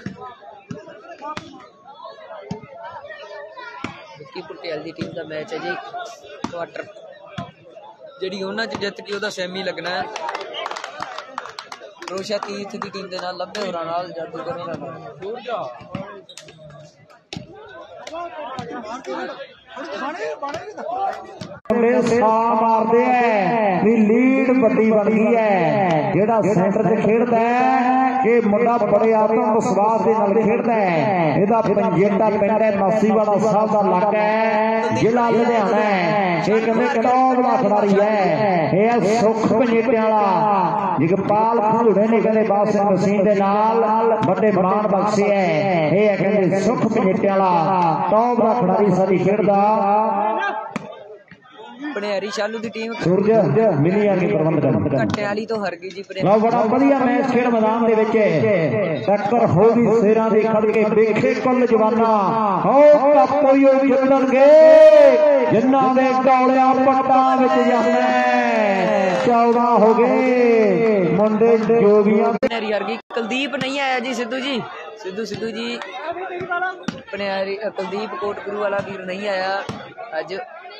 ਵਿੱਕੀ ਪੁੱਟੀ ਵਾਲੀ ਦੀ ਟੀਮ ਦਾ ਮੈਚ ਹੈ ਜੀ ਕੁਆਟਰ। ਜਿਹੜੀ ਉਹਨਾਂ 'ਚ ਜਿੱਤ ਗਈ ਉਹਦਾ ਸੈਮੀ ਲੱਗਣਾ ਹੈ ਫਿਰੋਜ਼ਸ਼ਾਹ ਤੀਰਥ ਦੀ ਟੀਮ ਦੇ ਨਾਲ। ਲੱਭੇ ਹੋਰਾਂ ਨਾਲ ਜਾਦੂਗਰ ਹੋਰਾਂ ਨਾਲ। ਮਾਰਦੇ ਹੈ ਵੀ ਲੀਡ ਵੱਡੀ ਬਣ ਗਈ ਹੈ। ਜਿਹੜਾ ਸੈਂਟਰ 'ਚ ਖੇਡਦਾ ਹੈ ਕਿ ਮੁੰਡਾ ਬੜੇ ਆਤਮ ਵਿਸ਼ਵਾਸ ਦੇ ਨਾਲ ਖੇਡਦਾ ਹੈ। ਇਹਦਾ ਪੰਜੇਟਾ ਪਿੰਡ ਹੈ, ਮਾਸੀਵਾੜਾ ਸਾਹਿਬ ਦਾ ਇਲਾਕਾ ਹੈ, ਜ਼ਿਲ੍ਹਾ ਲੁਧਿਆਣਾ ਹੈ। ਇਹ ਕਹਿੰਦੇ ਟੌਪ ਦਾ ਖਿਡਾਰੀ ਹੈ। ਇਹ ਹੈ ਸੁੱਖ ਪੰਜੇਟਿਆਂ ਵਾਲਾ ਜਗਪਾਲ ਘੂੜੇ ਨੇ ਕਹਿੰਦੇ ਬਾਦ ਸਿੰਘ ਮਸੀਹ ਦੇ ਨਾਲ ਵੱਡੇ ਮਾਣ ਬਖਸ਼ੇ ਹੈ। ਇਹ ਹੈ ਕਹਿੰਦੇ ਸੁੱਖ ਪੰਜੇਟਿਆਂ ਵਾਲਾ ਟੌਪ ਦਾ ਖਿਡਾਰੀ ਸਾਡੀ ਖੇਡਦਾ। ਪਨਿਆਰੀ ਸ਼ਾਲੂ ਦੀ ਟੀਮ ਸੂਰਜ ਮਿਲੀ ਆ ਕੇ ਪ੍ਰਬੰਧ ਘੱਟੇ ਵਾਲੀ ਤੋਂ ਹਰ ਗਈ ਜੀ। ਲਓ ਬੜਾ ਵਧੀਆ ਮੈਚ ਖੇਡ ਮੈਦਾਨ ਦੇ ਵਿੱਚ ਟੱਕਰ ਹੋ ਗਈ ਸ਼ੇਰਾਂ ਦੀ ਖੜ ਕੇ ਵੇਖੇ ਕੁੱਲ ਜਵਾਨਾ ਹੋ ਕੱਪੋਈਓ ਜਿੱਤਣਗੇ ਜਿਨ੍ਹਾਂ ਦੇ ਗੋਲਿਆਂ ਪੱਟਾਂ ਵਿੱਚ ਜਾਂਦਾ ਚੌਦਾਂ ਹੋ ਗਏ ਮੁੰਡੇ ਜੋਗੀਆਂ। ਪਨਿਆਰੀ ਹਰ ਗਈ। ਕੁਲਦੀਪ ਨਹੀਂ ਆਇਆ ਜੀ। ਸਿੱਧੂ ਜੀ ਸਿੱਧੂ ਸਿੱਧੂ ਜੀ ਪਨਿਆਰੀ ਕੁਲਦੀਪ ਕੋਟਗੁਰੂ ਵਾਲਾ ਵੀਰ ਨਹੀਂ ਆਇਆ ਅੱਜ।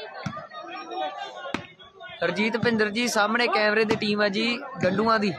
ਹਰਜੀਤ ਭਿੰਦਰ ਜੀ ਸਾਹਮਣੇ ਕੈਮਰੇ ਦੀ ਟੀਮ ਹੈ ਜੀ ਗੰਡੂਆਂ ਦੀ।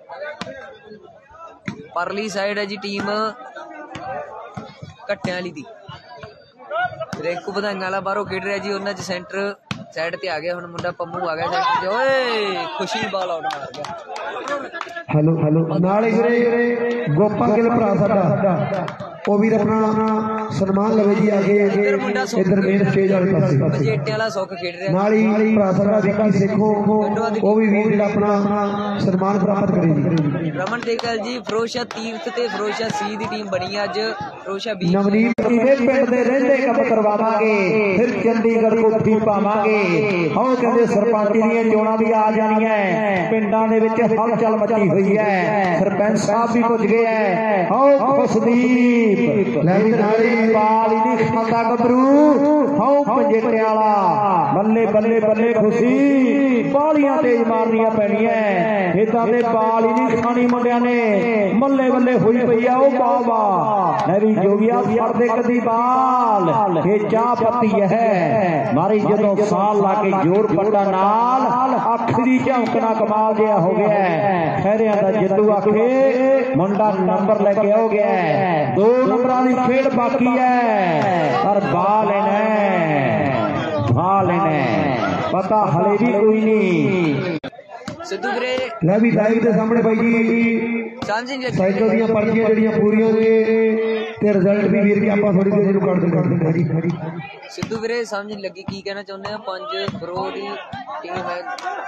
ਪਰਲੀ ਸਾਈਡ ਹੈ ਜੀ ਟੀਮ ਘੱਟਿਆਂ ਵਾਲੀ ਦੀ। ਰਿੰਕੂ ਵਧਾਈਆਂ ਵਾਲਾ ਬਾਹਰੋਂ ਖੇਡ ਰਿਹਾ ਜੀ। ਉਹਨਾਂ ਚ ਸੈਂਟਰ ਸਾਈਡ ਤੇ ਆ ਗਿਆ ਹੁਣ ਮੁੰਡਾ ਪੰਮੂ ਆ ਗਿਆ ਸੈਂਟਰ ਤੇ। ਓਏ ਖੁਸ਼ੀ ਬਾਲ ਆਊਟ ਮਾਰ ਗਿਆ। ਹੈਲੋ ਹੈਲੋ ਨਾਲ ਹੀ ਵੀਰੇ ਗੋਪਾ ਗਿੱਲ ਭਰਾ ਸਾਡਾ ਉਹ ਵੀਰ ਆਪਣਾ ਸਨਮਾਨ ਲਵੇ ਜੀ ਆ ਕੇ ਇੱਧਰ ਮੇਨ ਸਟੇਜ ਵਾਲੇ ਪਾਸੇ ਜੇਟੇ ਵਾਲਾ ਸੁੱਖ ਖੇਡ ਰਿਹਾ। ਨਾਲ ਹੀ ਭਰਾ ਸਾਡਾ ਵਿੱਕੀ ਸੇਖੋ ਉਹ ਵੀ ਵੀਰ ਜਿਹੜਾ ਆਪਣਾ ਸਨਮਾਨ ਪ੍ਰਾਪਤ ਕਰੇ ਜੀ। ਰਮਨ ਟੇਕਲ ਜੀ ਫਿਰੋਜ਼ਸ਼ਾਹ ਤੀਰਥ ਤੇ ਫਿਰੋਜ਼ਸ਼ਾਹ ਸੀ ਦੀ ਟੀਮ ਬਣੀ ਅੱਜ। ਫਿਰੋਜ਼ਸ਼ਾਹ ਬੀ ਨਵਨੀਤ ਕਿਵੇਂ ਪਿੰਡ ਦੇ ਰਹਿੰਦੇ ਕੰਮ ਕਰਵਾਵਾਂਗੇ ਫਿਰ ਚੰਡੀਗੜ੍ਹ ਕੋਠੀ ਪਾਵਾਂਗੇ। ਹੋ ਕਹਿੰਦੇ ਸਰਪੰਚੀ ਦੀਆਂ ਚੋਣਾਂ ਵੀ ਆ ਜਾਣੀਆਂ ਪਿੰਡਾਂ ਦੇ ਵਿੱਚ ਹਲਚਲ ਮਚੀ ਹੋਈ ਹੈ। ਸਰਪੰਚ ਸਾਹਿਬ ਵੀ ਪੁੱਜ ਗਏ ਹੈ। ਹੋ ਖੁਸ਼ਦੀਪ ਲੈ ਵੀ ਨਾਲੀ ਬਾਲ ਹੀ ਨਹੀਂ ਖਾਂਦਾ ਗੱਭਰੂ। ਹੋ ਪੰਜੇਟਿਆਂ ਵਾਲਾ ਬੱਲੇ ਬੱਲੇ ਬੱਲੇ ਖੁਸ਼ੀ ਬਾਲੀਆਂ ਤੇਜ਼ ਮਾਰਨੀਆਂ ਪੈਣੀਆਂ ਇਦਾਂ ਦੇ ਬਾਲ ਹੀ ਨਹੀਂ ਖਾਣੀ ਮੁੰਡਿਆਂ ਨੇ। ਮੱਲੇ ਬੱਲੇ ਹੋਈ ਪਈ ਆ ਉਹ ਬਾਬਾ ਲੈ ਵੀ ਜੋਗੀਆ ਫੜਦੇ ਕਦੀ ਬਾਲ ਇਹ ਚਾਹ ਪੱਤੀ ਹੈ ਮਾਰੀ ਜਦੋਂ ਸਾਲ ਲਾ ਕੇ ਜੋਰ ਪੱਟਾ ਨਾਲ ਅੱਖ ਦੀ ਝਮਕਣਾ ਕਮਾਲ ਜਿਹਾ ਹੋ ਗਿਆ। ਖੈਰਿਆਂ ਦਾ ਜਿੱਦੂ ਆਖੇ ਮੁੰਡਾ ਨੰਬਰ ਲੈ ਕੇ ਹੋ ਗਿਆ। ਦੋ ਨੰਬਰਾਂ ਦੀ ਖੇਡ ਬਾਕੀ ਹੈ ਪਰ ਬਾ ਲੈਣਾ ਬਾ ਲੈਣਾ ਪਤਾ ਹਲੇ ਵੀ ਕੋਈ ਨਹੀਂ। ਸਿੱਧੂ ਵੀਰੇ ਲੈ ਵੀ ਲਾਈਵ ਦੇ ਸਾਹਮਣੇ ਬਾਈ ਜੀ ਸਮਝ ਸਾਈਕਲ ਦੀਆਂ ਪਰਚੀਆਂ ਜਿਹੜੀਆਂ ਪੂਰੀਆਂ ਨੇ ਤੇ ਰਿਜ਼ਲਟ ਵੀ ਵੀਰ ਜੀ ਆਪਾਂ ਥੋੜੀ ਦੇਰ ਨੂੰ ਕੱਢ ਦੇ ਕੱਢ ਦਿੰਦੇ ਜੀ। ਸਿੱਧੂ ਵੀਰੇ ਸਮਝ ਨਹੀਂ ਲੱਗੀ ਕੀ ਕਹਿਣਾ ਚਾਹੁੰਦੇ ਆ। ਪੰਜ ਬਰੋ ਦੀ ਟੀਮ ਹੈ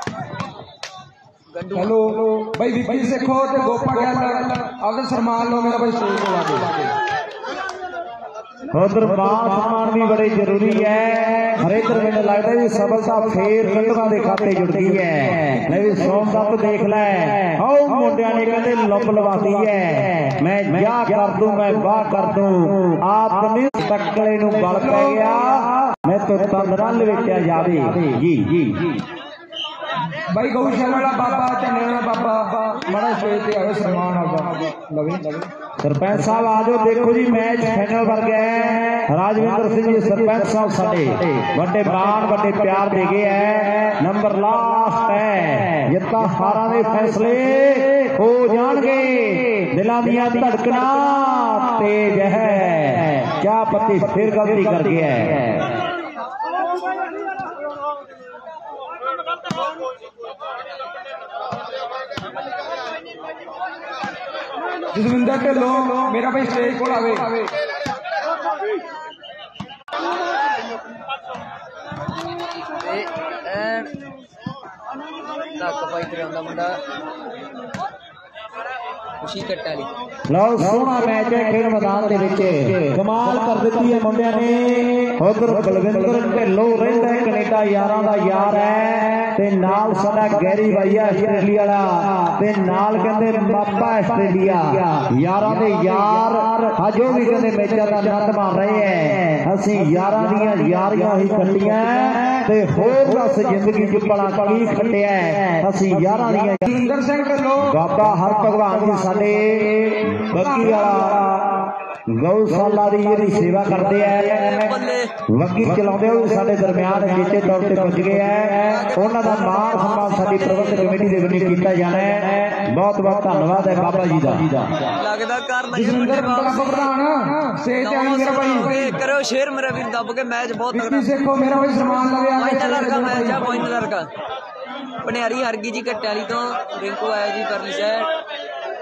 ਗੰਡੂ। ਹੈਲੋ ਬਾਈ ਵਿੱਕੀ ਸੇਖੋ ਤੇ ਗੋਪਾ ਗਿੱਲ ਆਪਦਾ ਸਨਮਾਨ ਲਓ ਮੇਰਾ ਬਾਈ ਸਟੇਜ ਕੋਲ ਆ ਕੇ। ਉਧਰ ਮਾਨ ਸਨਮਾਨ ਵੀ ਬੜੇ ਜ਼ਰੂਰੀ ਹੈ। ਹਰੇਦਰ ਮੈਨੂੰ ਲੱਗਦਾ ਵੀ ਸਫਲਤਾ ਫੇਰ ਗੰਡੂਆਂ ਦੇ ਖਾਤੇ ਜੁੜਦੀ ਹੈ। ਮੈਂ ਵੀ ਸੋਮਦੱਤ ਦੇਖ ਲੈ ਹੋ ਮੁੰਡਿਆਂ ਨੇ ਕਹਿੰਦੇ ਲੰਬ ਲਵਾਦੀ ਹੈ ਮੈਂ ਜਾ ਕਰ ਦੂੰ ਮੈਂ ਬਾਹ ਕਰ ਦੂੰ ਆਪ ਨਹੀਂ ਟੱਕਲੇ ਨੂੰ ਗਲ ਪੈ ਗਿਆ ਮੈਂ ਤੋਂ ਤੰਦਰਲ ਵਿੱਚ ਆ ਜਾਵੇ ਜੀ ਜੀ। ਬਾਈ ਗਊਸ਼ਾਲਾ ਵਾਲਾ ਬਾਬਾ ਝੰਡੇ ਵਾਲਾ ਬਾਬਾ ਬੜਾ ਸਟੇਜ ਤੇ ਆਵੇ ਸਨਮਾਨ ਆਉਂਦਾ ਲਵੇ ਲਵੇ। ਸਰਪੰਚ ਸਾਹਿਬ ਆ ਜਾਓ ਦੇਖੋ ਜੀ ਮੈਚ ਫਾਈਨਲ ਵਰ ਗਿਆ ਹੈ। ਰਾਜਵਿੰਦਰ ਸਿੰਘ ਜੀ ਸਰਪੰਚ ਸਾਹਿਬ ਸਾਡੇ ਵੱਡੇ ਮਾਣ ਵੱਡੇ ਪਿਆਰ ਦੇ ਗਏ ਹੈ। ਨੰਬਰ ਲਾਸਟ ਹੈ ਜਿੱਤਾਂ ਹਾਰਾਂ ਦੇ ਫੈਸਲੇ ਹੋ ਜਾਣਗੇ। ਦਿਲਾਂ ਦੀਆਂ ਧੜਕਣਾਂ ਤੇਜ਼ ਹੈ ਚਾਹ ਪੱਤੀ ਫਿਰ ਗਲਤੀ ਕਰ ਗਿਆ ਹੈ। ਜਸਵਿੰਦਰ ਢਿੱਲੋਂ ਮੇਰਾ ਭਾਈ ਸਟੇਜ ਕੋਲ ਆਵੇ। ਤੇ ਐਨ ਨੱਕ ਪਾਈ ਕਰਾਉਂਦਾ ਮੁੰਡਾ ਖੁਸ਼ੀ ਕੱਟਾ ਲਈ। ਲਓ ਸੋਹਣਾ ਮੈਚ ਹੈ ਖੇਡ ਮੈਦਾਨ ਦੇ ਵਿੱਚ ਕਮਾਲ ਕਰ ਦਿੱਤੀ ਹੈ ਮੁੰਡਿਆਂ ਨੇ। ਉਧਰ ਬਲਵਿੰਦਰ ਢਿੱਲੋਂ ਰਹਿੰਦਾ ਕੈਨੇਡਾ ਯਾਰਾਂ ਦਾ ਯਾਰ ਹੈ ਤੇ ਨਾਲ ਸਾਡਾ ਗੈਰੀ ਬਾਈ ਆਸਟ੍ਰੇਲੀਆ ਵਾਲਾ ਤੇ ਨਾਲ ਕਹਿੰਦੇ ਬਾਬਾ ਆਸਟ੍ਰੇਲੀਆ ਯਾਰਾਂ ਦੇ ਯਾਰ ਅੱਜ ਉਹ ਵੀ ਕਹਿੰਦੇ ਮੈਚਾਂ ਦਾ ਆਨੰਦ ਮਾਣ ਰਹੇ ਹੈ। ਅਸੀਂ ਯਾਰਾਂ ਦੀਆਂ ਯਾਰੀਆਂ ਹੀ ਕੱਟੀਆਂ ਤੇ ਹੋਰ ਦੱਸ ਜ਼ਿੰਦਗੀ ਚ ਭਲਾ ਕੀ ਖੱਟਿਆ ਅਸੀਂ ਯਾਰਾਂ ਦੀਆਂ। ਸੁੰਦਰ ਸਿੰਘ ਢਿੱਲੋਂ ਬਾਬਾ ਹਰ ਭਗਵਾਨ ਜੀ ਸਾਡੇ ਬੱਗੀ ਵਾਲਾ ਗਊਸ਼ਾਲਾ ਦੀ ਜਿਹੜੀ ਸੇਵਾ ਕਰਦੇ ਆ ਬੱਗੀ ਚਲਾਉਂਦੇ ਉਹ ਸਾਡੇ ਦਰਮਿਆਨ ਜਿੱਤੇ ਤੌਰ ਤੇ ਪੁੱਜ ਗਏ ਆ। ਉਹਨਾਂ ਦਾ ਮਾਣ ਸਨਮਾਨ ਸਾਡੀ ਪ੍ਰਬੰਧਕ ਕਮੇਟੀ ਦੇ ਵੱਲੋਂ ਕੀਤਾ ਜਾਣਾ ਹੈ। ਬਹੁਤ ਬਹੁਤ ਧੰਨਵਾਦ ਹੈ ਬਾਬਾ ਜੀ ਦਾ। ਲੱਗਦਾ ਕਰ ਜਸਵਿੰਦਰ ਪ੍ਰਧਾਨ ਸੇਜ ਤੇ ਆਈ ਮੇਰਾ ਭਾਈ ਕਰੋ ਸ਼ੇਰ ਮੇਰਾ ਵੀਰ ਦੱਬ ਕੇ ਮੈਚ ਬਹੁਤ ਵਿੱਕੀ ਸੇਖੋ ਮੇਰਾ ਭਾਈ ਸਨਮਾਨ ਲਵੇ ਆ ਫਾਈਨਲ ਲੜਕਾ ਮੈਚ ਆ ਫਾਈਨਲ ਲੜਕਾ। ਪਨਿਆਰੀ ਹਰ ਗਈ ਜੀ ਘੱਟੇ ਵਾਲੀ ਤੋਂ ਰਿੰਕੂ ਆਇਆ ਜੀ ਪਰਲੀ ਸਾਈਡ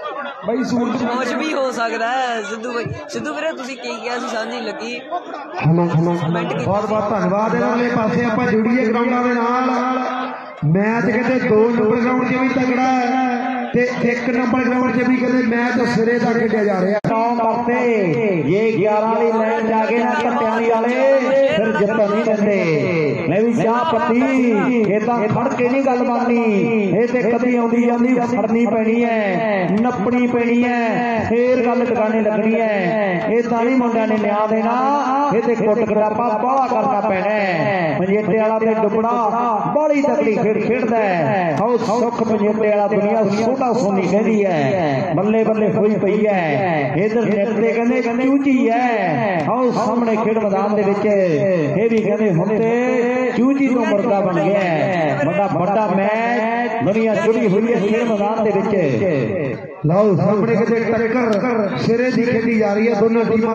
ਬਈ ਸੂਰਜ ਕੁਛ ਵੀ ਹੋ ਸਕਦਾ ਹੈ ਸਿੱਧੂ ਬਾਈ। ਸਿੱਧੂ ਵੀਰੇ ਤੁਸੀਂ ਕੀ ਕਿਹਾ ਸੀ ਸਾਂਝੀ ਲੱਗੀ ਬਹੁਤ ਬਹੁਤ ਧੰਨਵਾਦ। ਇਹਨਾਂ ਵਾਲੇ ਪਾਸੇ ਆਪਾਂ ਜੁੜੀਏ ਗਰਾਊਂਡਾਂ ਦੇ ਨਾਲ। ਮੈਚ ਕਹਿੰਦੇ ਦੋ ਨੰਬਰ ਗਰਾਊਂਡ 'ਚ ਵੀ ਤਗੜਾ ਹੈ ਤੇ ਇੱਕ ਨੰਬਰ ਗਰਾਊਂਡ 'ਚ ਵੀ ਕਹਿੰਦੇ ਮੈਚ ਸਿਰੇ ਦਾ ਖੇਡਿਆ ਜਾ ਰਿਹਾ। ਨੌ ਕਰਤੇ ਇਹ ਗਿਆਰਾਂ ਵਾਲੀ ਲਾਈਨ ਜਾ ਕੇ ਨਾ ਕਟਿਆਣੀ ਵਾਲੇ ਫਿਰ ਜਿੱਤ ਨਹੀਂ ਦਿੰਦੇ। ਮੈਂ ਵੀ ਚਾਹ ਪੱਤੀ ਇਹ ਤਾਂ ਖੜ ਕੇ ਨਹੀਂ ਗੱਲ ਬਣਨੀ, ਇਹ ਤੇ ਕਦੀ ਆਉਂਦੀ ਜਾਂਦੀ ਫੜਨੀ ਪੈਣੀ ਹੈ, ਨੱਪਣੀ ਪੈਣੀ ਹੈ, ਫੇਰ ਗੱਲ ਟਿਕਾਣੇ ਲੱਗਣੀ ਹੈ। ਇਹ ਤਾਂ ਨਹੀਂ ਮੁੰਡਿਆਂ ਨੇ ਨਿਆਂ ਦੇਣਾ, ਇਹ ਤੇ ਕੁੱਟ ਕਟਾਪਾ ਬਾਹਲਾ ਕਰਨਾ ਪੈਣਾ ਹੈ। ਪੰਜੇਟੇ ਵਾਲਾ ਤੇ ਡੁੱਬਣਾ ਬਾਹਲੀ ਤਕੜੀ ਖੇਡ ਖੇਡਦਾ ਹੈ। ਹਉ ਸੁੱਖ ਪੰਜੇਟੇ ਵਾਲਾ ਦੁਨੀਆ ਸੋਢਾ ਸੋਨੀ ਕਹਿੰਦੀ ਹੈ, ਬੱਲੇ ਬੱਲੇ ਹੋਈ ਪਈ ਹੈ। ਇਧਰ ਨਿੱਤੇ ਕਹਿੰਦੇ ਚੂਚੀ ਹੈ। ਹਉ ਸਾਹਮਣੇ ਖੇਡ ਮੈਦਾਨ ਦੇ ਵਿੱਚ ਇਹ ਵੀ ਕਹਿੰਦੇ ਹੁਣ ਤੇ ਚੂਚੀ ਤੋਂ ਮੁਰਗਾ ਬਣ ਗਿਆ। ਵੱਡਾ ਵੱਡਾ ਮੈਚ ਦੁਨੀਆ ਜੁੜੀ ਹੋਈ ਹੈ ਖੇਡ ਮੈਦਾਨ ਦੇ ਵਿੱਚ। ਲਓ ਸਾਹਮਣੇ ਕਿਤੇ ਟੱਕਰ ਸਿਰੇ ਦੀ ਖੇਡੀ ਜਾ ਰਹੀ ਹੈ ਦੋਨੋਂ ਟੀਮਾਂ।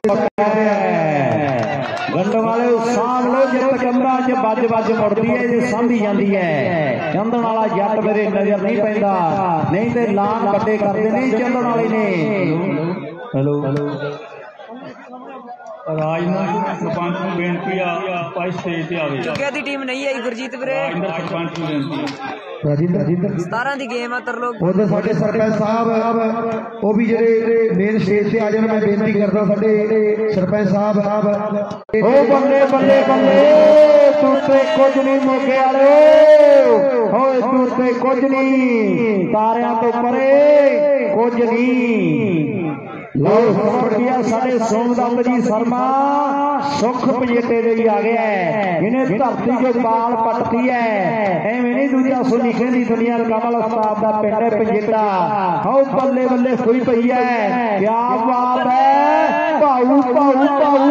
ਗੰਡ ਵਾਲੇ ਸਾਂਭ ਲੋ ਜਿੱਤ ਕੰਧਾਂ 'ਚ ਵੱਜ ਵੱਜ ਮੁੜਦੀ ਹੈ ਜੇ ਸਾਂਭੀ ਜਾਂਦੀ ਹੈ। ਚੰਦਨ ਵਾਲਾ ਜੱਟ ਮੇਰੇ ਨਜ਼ਰ ਨਹੀਂ ਪੈਂਦਾ, ਨਹੀਂ ਤੇ ਲਾਨ ਵੱਡੇ ਕਰਦੇ ਨੇ ਚੰਦਨ ਵਾਲੇ ਨੇ। ਹੈਲੋ ਰਾਜਨਾਥ ਸਰਪੰਚ ਨੂੰ ਬੇਨਤੀ ਆ ਭਾਈ ਸਟੇਜ ਤੇ ਆਵੇ। ਚੁੱਕਿਆ ਦੀ ਟੀਮ ਨਹੀਂ ਆਈ ਗੁਰਜੀਤ ਵੀਰੇ। ਰਾਜਿੰਦਰ ਸਰਪੰਚ ਨੂੰ ਬੇਨਤੀ ਹੈ। ਰਾਜਿੰਦਰ ਰਾਜਿੰਦਰ ਸਤਾਰਾਂ ਦੀ ਗੇਮ ਆ ਤਰਲੋਕ। ਉਧਰ ਸਾਡੇ ਸਰਪੰਚ ਸਾਹਿਬ ਉਹ ਵੀ ਜਿਹੜੇ ਮੇਨ ਸਟੇਜ ਤੇ ਆ ਜਾਣ। ਮੈਂ ਬੇਨਤੀ ਕਰਦਾ ਸਾਡੇ ਸਰਪੰਚ ਸਾਹਿਬ ਉਹ ਬੱਲੇ ਬੱਲੇ ਬੱਲੇ ਤੂੰ ਤੇ ਕੁਝ ਨਹੀਂ ਮੋਗੇ ਵਾਲੇ ਹੋਏ, ਤੂੰ ਤੇ ਕੁਝ ਨਹੀਂ, ਤਾਰਿਆਂ ਤੋਂ ਪਰੇ ਕੁਝ ਨਹੀਂ। ਲਓ ਰੁਪਿਆ ਸਾਡੇ ਸੋਮਦੱਤ ਜੀ ਸ਼ਰਮਾ ਸੁੱਖ ਪੰਜੇਟੇ ਦੇ ਵੀ ਆ ਗਿਆ ਹੈ। ਇਹਨੇ ਧਰਤੀ ਜੋ ਬਾਲ ਪੱਟਦੀ ਹੈ, ਐਵੇਂ ਨਹੀਂ ਦੂਜਾ ਸੁਣੀ ਕਹਿੰਦੀ ਦੁਨੀਆ ਕਮਲ ਉਸਤਾਦ ਦਾ ਪਿੰਡ ਪੰਜੇਟਾ। ਹਉ ਬੱਲੇ ਬੱਲੇ ਹੋਈ ਪਈ ਹੈ, ਕਿਆ ਬਾਤ ਹੈ। ਭਾਊ ਭਾਊ ਭਾਊ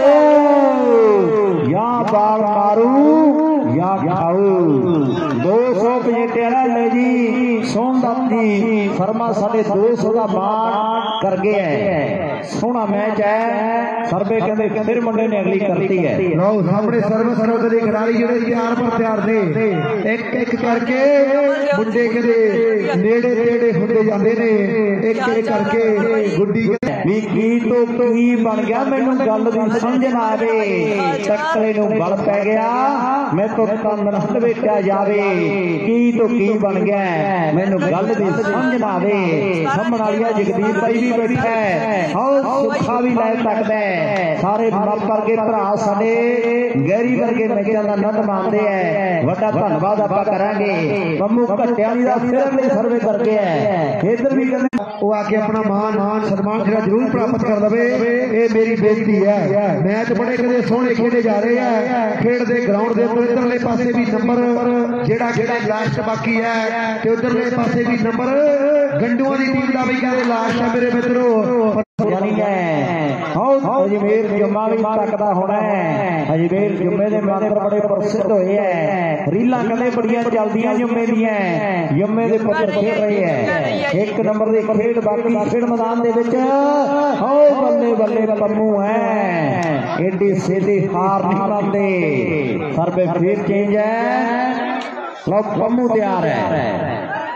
ਭਾਊ ਜਾਂ ਬਾਲ ਮਾਰੂ ਜਾਂ ਖਾਊ। ਦੋ ਸੌ ਪੰਜੇਟੇ ਵਾਲਾ ਲੈ ਜੀ ਸੋਮਦੱਤ ਜੀ ਸ਼ਰਮਾ ਸਾਡੇ ਦੋ ਸੌ ਦਾ ਮਾਣ ਕਰ ਗਿਆ। ਸੋਹਣਾ ਮੈਚ ਹੈ। ਸਰਵੇ ਕਹਿੰਦੇ ਫਿਰ ਮੁੰਡੇ ਨੇ ਅਗਲੀ ਕਰਤੀ ਹੈ। ਲਓ ਸਾਹਮਣੇ ਸਰਵ ਸਰਵ ਦੇ ਖਿਡਾਰੀ ਜਿਹੜੇ ਤਿਆਰ ਪਰ ਤਿਆਰ ਨੇ, ਇੱਕ ਇੱਕ ਕਰਕੇ ਮੁੰਡੇ ਕਹਿੰਦੇ ਨੇੜੇ ਨੇੜੇ ਹੁੰਦੇ ਜਾਂਦੇ ਨੇ। ਇੱਕ ਇੱਕ ਕਰਕੇ ਗੁੱਡੀ ਵੀ ਕੀ ਤੋਂ ਕੀ ਬਣ ਗਿਆ ਮੈਨੂੰ ਗੱਲ ਦੀ ਸਮਝ ਨਾ ਆਵੇ। ਟੱਕਰੇ ਨੂੰ ਬਲ ਪੈ ਗਿਆ ਮੈਂ ਤੋਂ ਤੰਦਰੁਸਤ ਵੇਖਿਆ ਜਾਵੇ। ਕੀ ਤੋਂ ਕੀ ਬਣ ਗਿਆ ਮੈਨੂੰ ਗੱਲ ਦੀ ਸਮਝ ਨਾ ਆਵੇ। ਸਾਹਮਣ ਵਾਲੀਆ ਜਗਦੀਪ ਭਾਈ ਵੀ ਬੈਠਾ ਹੈ, ਹਉ ਸੁੱਖਾ ਵੀ ਲੈ ਸਕਦਾ ਹੈ। ਸਾਰੇ ਮੱਪ ਵਰਗੇ ਭਰਾ ਸਾਡੇ ਗਹਿਰੀ ਵਰਗੇ ਮੈਚਾਂ ਦਾ ਆਨੰਦ ਮਾਣਦੇ ਹੈ। ਵੱਡਾ ਧੰਨਵਾਦ ਆਪਾਂ ਕਰਾਂਗੇ ਪੰਮੂ ਘਟਿਆਲੀ ਦਾ ਫਿਰ ਲਈ ਸਰਵੇ ਕਰ ਗਿਆ ਹੈ। ਇੱਧਰ ਵੀ ਕਹਿੰਦੇ ਉਹ ਆ ਕੇ ਆਪਣਾ ਮਾਨ ਮਾਨ ਸਨਮਾਨ ਜਿਹੜਾ ਜ਼ਰੂਰ ਪ੍ਰਾਪਤ ਕਰ ਲਵੇ। ਇਹ ਮੇਰੀ ਬੇਨਤੀ ਹੈ। ਮੈਚ ਬੜੇ ਕਦੇ ਸੋਹਣੇ ਖੇਡੇ ਜਾ ਰਹੇ ਆ। ਖੇਡ ਦੇ ਗਰਾਊਂਡ ਦੇ ਉੱਪਰ ਇਧਰਲੇ ਪਾਸੇ ਵੀ ਨੰਬਰ ਜਿਹੜਾ ਜਿਹੜਾ ਲਾਸਟ ਬਾਕੀ ਹੈ ਤੇ ਉਧਰਲੇ ਪਾਸੇ ਵੀ ਨੰਬਰ ਗੰਡੂਆਂ ਦੀ ਟੀਮ ਦਾ ਵੀ ਕਹਿੰਦੇ ਲਾਸਟ ਹੈ ਮੇਰੇ ਮਿੱਤਰੋ। ਜਾਨੀ ਹੈ ਹਉ ਅਜਮੇਰ ਜੁਮਾ ਵੀ ਤੱਕਦਾ ਹੋਣਾ ਹੈ। ਅਜਮੇਰ ਜੁਮੇ ਦੇ ਮੰਤਰ ਬੜੇ ਪ੍ਰਸਿੱਧ ਹੋਏ ਹੈ। ਰੀਲਾਂ ਕਹਿੰਦੇ ਬੜੀਆਂ ਚੱਲਦੀਆਂ ਜੁਮੇ ਦੀਆਂ। ਜੁਮੇ ਦੇ ਪੁੱਤਰ ਖੇਡ ਰਹੇ ਹੈ। ਇੱਕ ਨੰਬਰ ਦੀ ਖੇਡ ਬਾਕੀ ਖੇਡ ਮੈਦਾਨ ਦੇ ਵਿੱਚ ਹਉ ਬੱਲੇ ਬੱਲੇ ਪੰਮੂ ਹੈ। ਏਡੀ ਸਿੱਧੀ ਹਾਰ ਨਹੀਂ ਮੰਨਦੇ। ਸਰਵੇ ਫੇਰ ਚੇਂਜ ਹੈ। ਲਓ ਪੰਮੂ ਤਿਆਰ ਹੈ।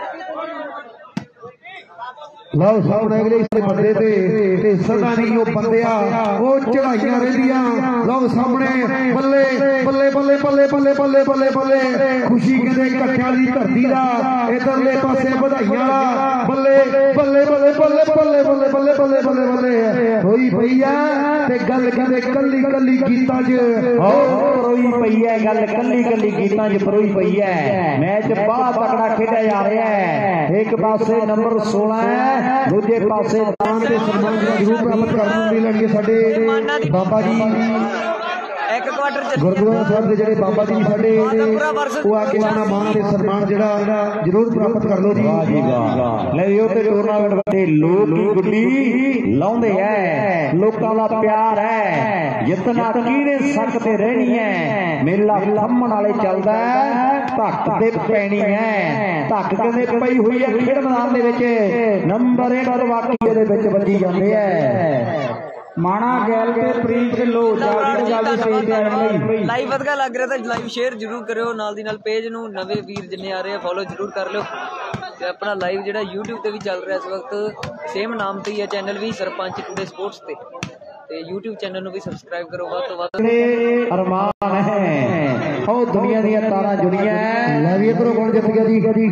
ਲਓ ਸਾਹਮਣੇ ਅਗਲੇ ਬੰਦੇ ਤੇ ਤੇ ਸਦਾ ਨਹੀਂ ਉਹ ਬੰਦਿਆ ਉਹ ਚੜਾਈਆਂ ਰਹਿੰਦੀਆਂ। ਲਓ ਸਾਹਮਣੇ ਬੱਲੇ ਬੱਲੇ ਬੱਲੇ ਬੱਲੇ ਬੱਲੇ ਬੱਲੇ ਬੱਲੇ ਬੱਲੇ ਖੁਸ਼ੀ ਕਹਿੰਦੇ ਕੱਠਿਆਂ ਦੀ ਧਰਤੀ ਦਾ। ਇਧਰਲੇ ਪਾਸੇ ਵਧਾਈਆਂ ਵਾਲਾ ਬੱਲੇ ਬੱਲੇ ਬੱਲੇ ਬੱਲੇ ਬੱਲੇ ਬੱਲੇ ਬੱਲੇ ਬੱਲੇ ਬੱਲੇ ਬੱਲੇ ਹੋਈ ਪਈ ਆ। ਤੇ ਗੱਲ ਕਹਿੰਦੇ ਕੱਲੀ ਕੱਲੀ ਗੀਤਾਂ 'ਚ ਪਰੋਈ ਪਈ ਹੈ। ਗੱਲ ਕੱਲੀ ਕੱਲੀ ਗੀਤਾਂ 'ਚ ਪਰੋਈ ਪਈ ਹੈ। ਮੈਚ ਬੜਾ ਤਕੜਾ ਖੇਡਿਆ ਜਾ ਰਿਹਾ ਹੈ। ਇੱਕ ਪਾਸੇ ਨੰਬਰ ਸੋਲਾਂ ਹੈ, ਦੂਜੇ ਪਾਸੇ ਦਾਨ ਦੇ ਸਨਮਾਨ ਜ਼ਰੂਰ ਪ੍ਰਾਪਤ ਕਰਨ ਲਈ ਲੈਣਗੇ ਸਾਡੇ ਬਾਬਾ ਜੀ ਇੱਕ ਕੁਆਟਰ ਚ ਗੁਰਦੁਆਰਾ ਸਾਹਿਬ ਦੇ ਜਿਹੜੇ ਬਾਬਾ ਜੀ ਸਾਡੇ ਉਹ ਆ ਕੇ ਆਪਣਾ ਮਾਣ ਤੇ ਸਨਮਾਨ ਜਿਹੜਾ ਜ਼ਰੂਰ ਪ੍ਰਾਪਤ ਕਰ ਲਓ ਜੀ। ਵਾਹ ਜੀ ਵਾਹ। ਲੈ ਉਹ ਤੇ ਟੂਰਨਾਮੈਂਟ ਵੱਡੇ ਲੋਕ ਹੀ ਗੁੱਡੀ ਲਾਉਂਦੇ ਐ। ਲੋਕਾਂ ਦਾ ਪਿਆਰ ਹੈ। ਜਿੱਤਣਾ ਕਿਹਨੇ ਸੱਕ ਤੇ ਰਹਿਣੀ ਹੈ। ਮੇਲਾ ਥੰਮਣ ਵਾਲੇ ਚੱਲਦਾ ਧੱਕ ਤੇ ਪੈਣੀ ਹੈ। ਧੱਕ ਕਹਿੰਦੇ ਪਈ ਹੋਈ ਹੈ ਖੇਡ ਮੈਦਾਨ ਦੇ ਵਿੱਚ। ਨੰਬਰ ਇੱਕ ਵਾਕੀ ਦੇ ਵਿੱਚ ਵੱਜੀ ਜਾਂਦੇ ਐ। ਮਾਣਾ ਗੈਲ ਤੇ ਪ੍ਰੀਤ ਲੋ ਜਾਲੀ ਜਾਲੀ ਸਟੇਜ ਤੇ ਆਉਣ ਲਈ ਲਾਈਵ ਵਧੀਆ ਲੱਗ ਰਿਹਾ ਤਾਂ ਲਾਈਵ ਸ਼ੇਅਰ ਜ਼ਰੂਰ ਕਰਿਓ। ਨਾਲ ਦੀ ਨਾਲ ਪੇਜ ਨੂੰ ਨਵੇਂ ਵੀਰ ਜਿੰਨੇ ਆ ਰਹੇ ਆ ਫੋਲੋ ਜ਼ਰੂਰ ਕਰ ਲਿਓ। ਤੇ ਆਪਣਾ ਲਾਈਵ ਜਿਹੜਾ YouTube ਤੇ ਵੀ ਚੱਲ ਰਿਹਾ ਇਸ ਵਕਤ, ਸੇਮ ਨਾਮ ਤੇ ਹੀ ਹੈ ਚੈਨਲ ਵੀ, ਸਰਪੰਚ ਟੂਡੇ ਸਪੋਰਟਸ ਤੇ ਤੇ YouTube ਚੈਨਲ ਨੂੰ ਵੀ ਸਬਸਕ੍ਰਾਈਬ ਕਰੋ ਵੱਧ ਤੋਂ ਵੱਧ। ਅਰਮਾਨ ਹੈ ਉਹ ਦੁਨੀਆ ਦੀਆਂ ਤਾਰਾਂ ਜੁੜੀਆਂ। ਲੈ ਵੀ ਇਧਰੋਂ ਕੌਣ ਜਿੱਤ ਗਿਆ ਜੀ?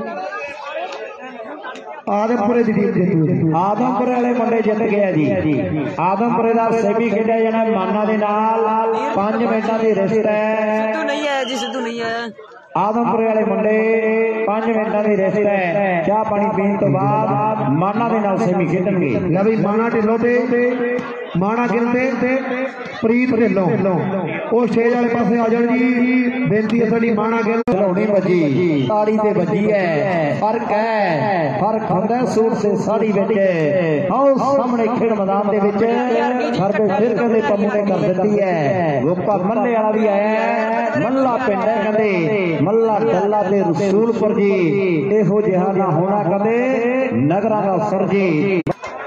ਆਦਮਪੁਰੇ ਦੀ ਟੀਮ ਜਿੱਤੀ। ਆਦਮਪੁਰੇ ਵਾਲੇ ਮੁੰਡੇ ਜਿੱਤ ਗਏ ਜੀ। ਆਦਮਪੁਰੇ ਦਾ ਸੈਮੀ ਖੇਡਿਆ ਜਾਣਾ ਮਾਨਾ ਦੇ ਨਾਲ, ਪੰਜ ਮਿੰਟਾਂ ਦੀ ਰੈਸਟ ਹੈ। ਸਿੱਧੂ ਨਹੀਂ ਆਇਆ ਜੀ, ਸਿੱਧੂ ਨਹੀਂ ਆਇਆ। ਆਦਮਪੁਰੇ ਵਾਲੇ ਮੁੰਡੇ ਪੰਜ ਮਿੰਟਾਂ ਦੀ ਰੈਸਟ ਹੈ। ਚਾਹ ਪਾਣੀ ਪੀਣ ਤੋਂ ਬਾਅਦ ਮਾਨਾ ਦੇ ਨਾਲ ਸੈਮੀ ਖੇਡਣਗੇ। ਲੈ ਵੀ ਮਾਨਾ ਢਿੱਲੋਂ ਤੇ ਮਾਣਾ ਗਿੱਲ ਤੇ ਪ੍ਰੀਤ ਢਿੱਲੋਂ ਉਹ ਸਟੇਜ ਵਾਲੇ ਪਾਸੇ ਆ ਜਾਣ ਜੀ। ਬੇਨਤੀ ਹੈ ਸਾਡੀ ਮਾਣਾ ਗਿੱਲ ਖਿਲਾਉਣੀ ਵੱਜੀ, ਤਾੜੀ ਤੇ ਵੱਜੀ ਹੈ। ਫਰਕ ਹੈ, ਫਰਕ ਹੁੰਦਾ ਸੂਟ ਤੇ ਸਾੜੀ ਵਿੱਚ। ਆਓ ਸਾਹਮਣੇ ਖੇਡ ਮੈਦਾਨ ਦੇ ਵਿੱਚ ਫਰਕ ਫਿਰ ਕਹਿੰਦੇ ਪੰਮੂ ਨੇ ਕਰ ਦਿੱਤੀ ਹੈ। ਗੋਪਾ ਮੱਲੇ ਵਾਲਾ ਵੀ ਆਇਆ, ਮੱਲਾ ਪਿੰਡ ਹੈ ਕਹਿੰਦੇ, ਮੱਲਾ ਡੱਲਾ ਤੇ ਰਸੂਲਪੁਰ ਜੀ। ਇਹੋ ਜਿਹਾ ਨਾ ਹੋਣਾ ਕਦੇ ਨਗਰਾਂ ਦਾ ਸਰ ਜੀ।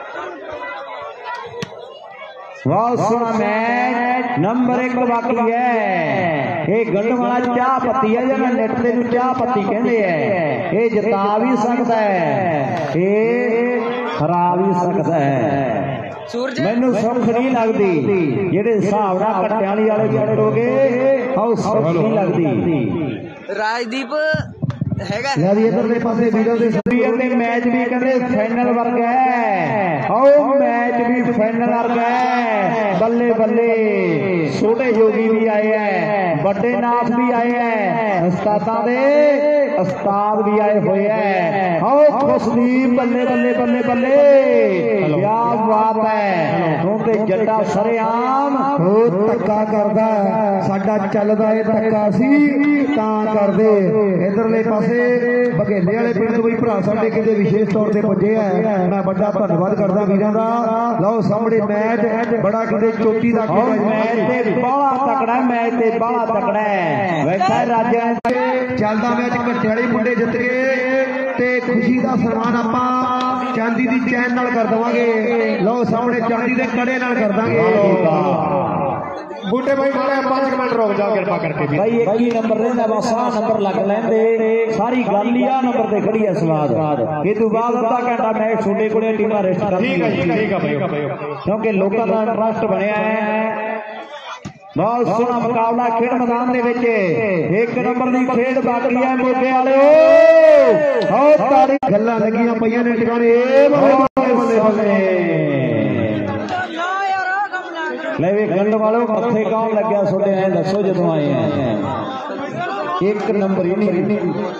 ਬਹੁਤ ਸੋਹਣਾ ਮੈਚ ਨੰਬਰ ਇੱਕ ਬਾਕੀ ਹੈ। ਇਹ ਗੰਢ ਵਾਲਾ ਚਾਹ ਪੱਤੀ ਹੈ, ਜਿਹੜਾ ਨੈਟ ਤੇ ਨੂੰ ਚਾਹ ਪੱਤੀ ਕਹਿੰਦੇ ਹੈ। ਇਹ ਜਿਤਾ ਵੀ ਸਕਦਾ ਹੈ, ਇਹ ਹਰਾ ਵੀ ਸਕਦਾ ਹੈ। ਮੈਨੂੰ ਸੁੱਖ ਨਹੀਂ ਲੱਗਦੀ ਜਿਹੜੇ ਹਿਸਾਬ ਨਾਲ ਕਟਿਆਲੀ ਵਾਲੇ ਜੱਟੋਗੇ, ਆਹ ਸੁੱਖ ਨਹੀਂ ਲੱਗਦੀ। ਰਾਜਦੀਪ ਹੈਗਾ ਯਾਰ ਇਧਰਲੇ ਪਾਸੇ ਵੀਰਾਂ ਦੇ ਵੀਰ ਦੇ ਮੈਚ ਵੀ ਕਹਿੰਦੇ ਫਾਈਨਲ ਵਰਗਾ ਹੈ। ਆਓ ਮੈਚ ਵੀ ਫਾਈਨਲ ਵਰਗਾ ਹੈ। ਬੱਲੇ ਬੱਲੇ ਛੋਟੇ ਜੋਗੀ ਵੀ ਆਏ ਹੈ, ਵੱਡੇ ਨਾਥ ਵੀ ਆਏ ਹੈ, ਉਸਤਾਦਾਂ ਦੇ ਉਸਤਾਦ ਵੀ ਆਏ ਹੋਏ ਹੈ। ਆਓ ਖੁਸ਼ਦੀਪ ਬੱਲੇ ਬੱਲੇ ਬੱਲੇ ਬੱਲੇ ਕਿਆ ਬਾਤ ਹੈ। ਹੁਣ ਤੇ ਜੱਟਾ ਸਰੇਆਮ ਹੋ ਧੱਕਾ ਕਰਦਾ, ਸਾਡਾ ਚੱਲਦਾ ਇਹ ਧੱਕਾ ਸੀ ਤਾਂ ਕਰਦੇ। ਇਧਰਲੇ ਪਾਸੇ ਬਘੇਲੇ ਵਾਲੇ ਪਿੰਡ ਤੋਂ ਵੀ ਭਰਾ ਸਾਡੇ ਕਿਤੇ ਵਿਸ਼ੇਸ਼ ਤੌਰ ਤੇ ਪੁੱਜੇ ਆ, ਮੈਂ ਵੱਡਾ ਧੰਨਵਾਦ ਕਰਦਾ ਵੀਰਾਂ ਦਾ। ਲਓ ਸਾਹਮਣੇ ਮੈਚ ਬੜਾ ਕਿਤੇ ਚੋਟੀ ਦਾ ਮੈਚ ਤੇ ਬਾਹਲਾ ਤਕੜਾ, ਮੈਚ ਤੇ ਬਾਹਲਾ ਤਕੜਾ ਹੈ। ਵੈਸਾ ਰਾਜਾ ਚੱਲਦਾ ਮੈਚ ਘੱਟੇ ਵਾਲੇ ਮੁੰਡੇ ਜਿੱਤ ਗਏ ਤੇ ਖੁਸ਼ੀ ਦਾ ਸਨਮਾਨ ਆਪਾਂ ਚਾਂਦੀ ਦੀ ਚੈਨ ਨਾਲ ਕਰ ਦੇਵਾਂਗੇ। ਲਓ ਸਾਹਮਣੇ ਚਾਂਦੀ ਦੇ ਕੜੇ ਨਾਲ ਕਰ ਦਾਂਗੇ। ਬੂਟੇ ਭਾਈ ਮਾਰੇ ਪੰਜ ਮਿੰਟ ਰੁਕ ਜਾ ਕਿਰਪਾ ਕਰਕੇ ਭਾਈ। ਇੱਕੀ ਨੰਬਰ ਰਹਿੰਦਾ ਬਸ, ਆਹ ਨੰਬਰ ਲੱਗ ਲੈਂਦੇ, ਸਾਰੀ ਗੱਲ ਹੀ ਆ ਨੰਬਰ ਤੇ ਖੜੀ ਹੈ ਸਵਾਦ। ਇਹ ਤੋਂ ਬਾਅਦ ਅੱਧਾ ਘੰਟਾ ਮੈਚ ਛੋਟੇ ਕੋਲੇ ਟੀਮਾਂ ਰੈਸਟ ਕਰਨਗੀਆਂ। ਠੀਕ ਹੈ ਠੀਕ ਹੈ, ਕਿਉਂਕਿ ਲੋਕਾਂ ਦਾ ਇੰਟਰਸਟ ਬਣਿਆ ਹੈ। ਬਹੁਤ ਸੋਹਣਾ ਮੁਕਾਬਲਾ ਖੇਡ ਮੈਦਾਨ ਦੇ ਵਿੱਚ, ਇੱਕ ਨੰਬਰ ਦੀ ਖੇਡ ਬਾਕੀ ਹੈ। ਮੋਗੇ ਵਾਲਿਓ ਆਓ ਤਾੜੀ ਗੱਲਾਂ ਲੱਗੀਆਂ ਪਈਆਂ ਨੇ ਟਿਕਾਣੇ। ਬੱਲੇ ਬੱਲੇ ਬੱਲੇ ਲੈ ਵੀ ਗੰਢ ਵਾਲੋ ਮੱਥੇ ਕੌਣ ਲੱਗਿਆ ਤੁਹਾਡੇ ਐ ਦੱਸੋ ਜਦੋਂ ਆਏ ਆ। ਇੱਕ ਨੰਬਰ ਹੀ ਨਹੀਂ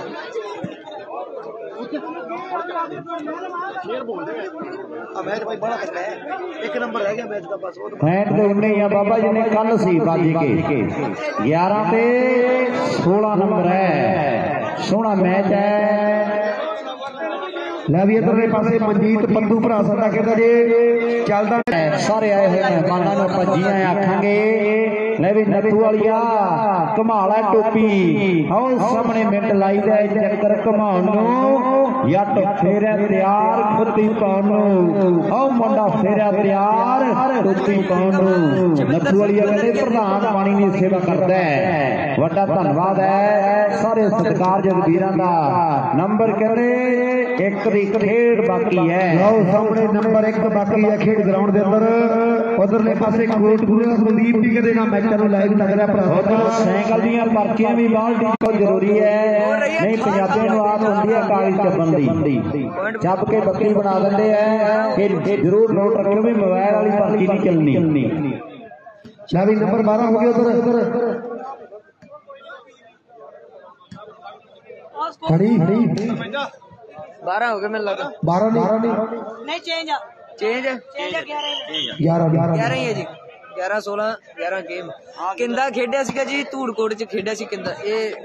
ਇੱਕ ਨੰਬਰ ਰਹਿ ਗਿਆ ਮੈਚ ਦਾ ਬਸ। ਮੈਚ ਦੇ ਉਨੇ ਹੀ ਆ ਬਾਬਾ ਜੀ ਨੇ ਕੱਲ ਸੀ ਵੱਜ ਕੇ ਗਿਆਰਾਂ ਤੇ ਸੋਲਾਂ ਨੰਬਰ ਹੈ। ਸੋਹਣਾ ਮੈਚ ਹੈ। ਲੈ ਵੀ ਇਧਰਲੇ ਪਾਸੇ ਮਨਜੀਤ ਪੰਦੂ ਭਰਾ ਸਾਡਾ ਕਹਿੰਦਾ ਜੇ ਚੱਲਦਾ ਸਾਰੇ ਆਏ ਹੋਏ ਮਹਿਮਾਨਾਂ ਨੂੰ ਆਪਾਂ ਜੀ ਆਇਆਂ ਆਖਾਂਗੇ। ਲੈ ਵੀ ਨੱਥੂ ਵਾਲੀਆ ਘਮਾਲਾ ਟੋਪੀ, ਆਓ ਸਾਹਮਣੇ ਮਿੰਟ ਲਾਈਦਾ ਚੱਕਰ ਘਮਾਉਣ ਨੂੰ। ਜੱਟ ਫੇਰਿਆ ਤਿਆਰ ਖੁੱਤੀ ਪਾਉਣ ਨੂੰ, ਆਓ ਮੁੰਡਾ ਫੇਰਿਆ ਤਿਆਰ ਟੋਪੀ ਪਾਉਣ ਨੂੰ। ਨੱਥੂ ਵਾਲੀਆ ਕਹਿੰਦੇ ਪ੍ਰਧਾਨ ਪਾਣੀ ਦੀ ਸੇਵਾ ਕਰਦਾ ਹੈ। ਵੱਡਾ ਧੰਨਵਾਦ ਹੈ ਸਾਰੇ ਸਤਿਕਾਰਯੋਗ ਵੀਰਾਂ ਦਾ। ਨੰਬਰ ਕਹਿੰਦੇ ਇੱਕ ਦੀ ਖੇਡ ਬਾਕੀ ਹੈ। ਲਓ ਸਾਹਮਣੇ ਨੰਬਰ ਇੱਕ ਬਾਕੀ ਹੈ ਖੇਡ ਗਰਾਊਂਡ ਦੇ ਅੰਦਰ। ਉਧਰਲੇ ਪਾਸੇ ਕੋਟਪੂਰੇ ਦਾ ਸੰਦੀਪ ਵੀ ਕਹਿੰਦੇ ਨਾ ਮੈਚਾਂ ਨੂੰ ਲਾਈਵ ਲੱਗ ਰਿਹਾ ਭਰਾ। ਸਾਈਕਲ ਦੀਆਂ ਪਰਚੀਆਂ ਵੀ ਬਾਹਰ ਬਹੁਤ ਜ਼ਰੂਰੀ ਹੈ। ਨਹੀਂ ਪੰਜਾਬੀਆਂ ਨੂੰ ਆਪ ਹੁੰਦੀ ਹੈ ਕਾਗਜ਼ ਚੱਬਣ ਦੀ, ਚੱਬ ਕੇ ਬੱਕਰੀ ਬਣਾ ਦਿੰਦੇ ਆ। ਇਹ ਜ਼ਰੂਰ ਨੋਟ ਰੱਖਿਓ ਵੀ ਮੋਬਾਈਲ ਵਾਲੀ ਪਰਚੀ ਨਹੀਂ ਚੱਲਣੀ। ਲੈ ਵੀ ਨੰਬਰ ਬਾਰਾਂ ਹੋ ਗਿਆ ਉਧਰ ਖੜੀ ਖੜੀ ਬਾਰਾਂ ਹੋ ਗਏ ਮੈਨੂੰ ਲੱਗਦਾ। ਬਾਰਾਂ ਨਹੀਂ ਨਹੀਂ ਚੇਂਜ ਆ, ਚੇਂਜ ਚੇਂਜ ਗਿਆਰਾਂ ਗਿਆਰਾਂ ਗਿਆਰਾਂ ਹੀ ਹੈ ਜੀ। ਗਿਆਰਾਂ ਸੋਲਾਂ ਗਿਆਰਾਂ ਗੇਮ ਕਿੰਦਾ ਖੇਡਿਆ ਸੀਗਾ ਜੀ, ਧੂੜਕੋਟ ਚ ਖੇਡਿਆ ਸੀ ਕਿੰਦਾ। ਇਹ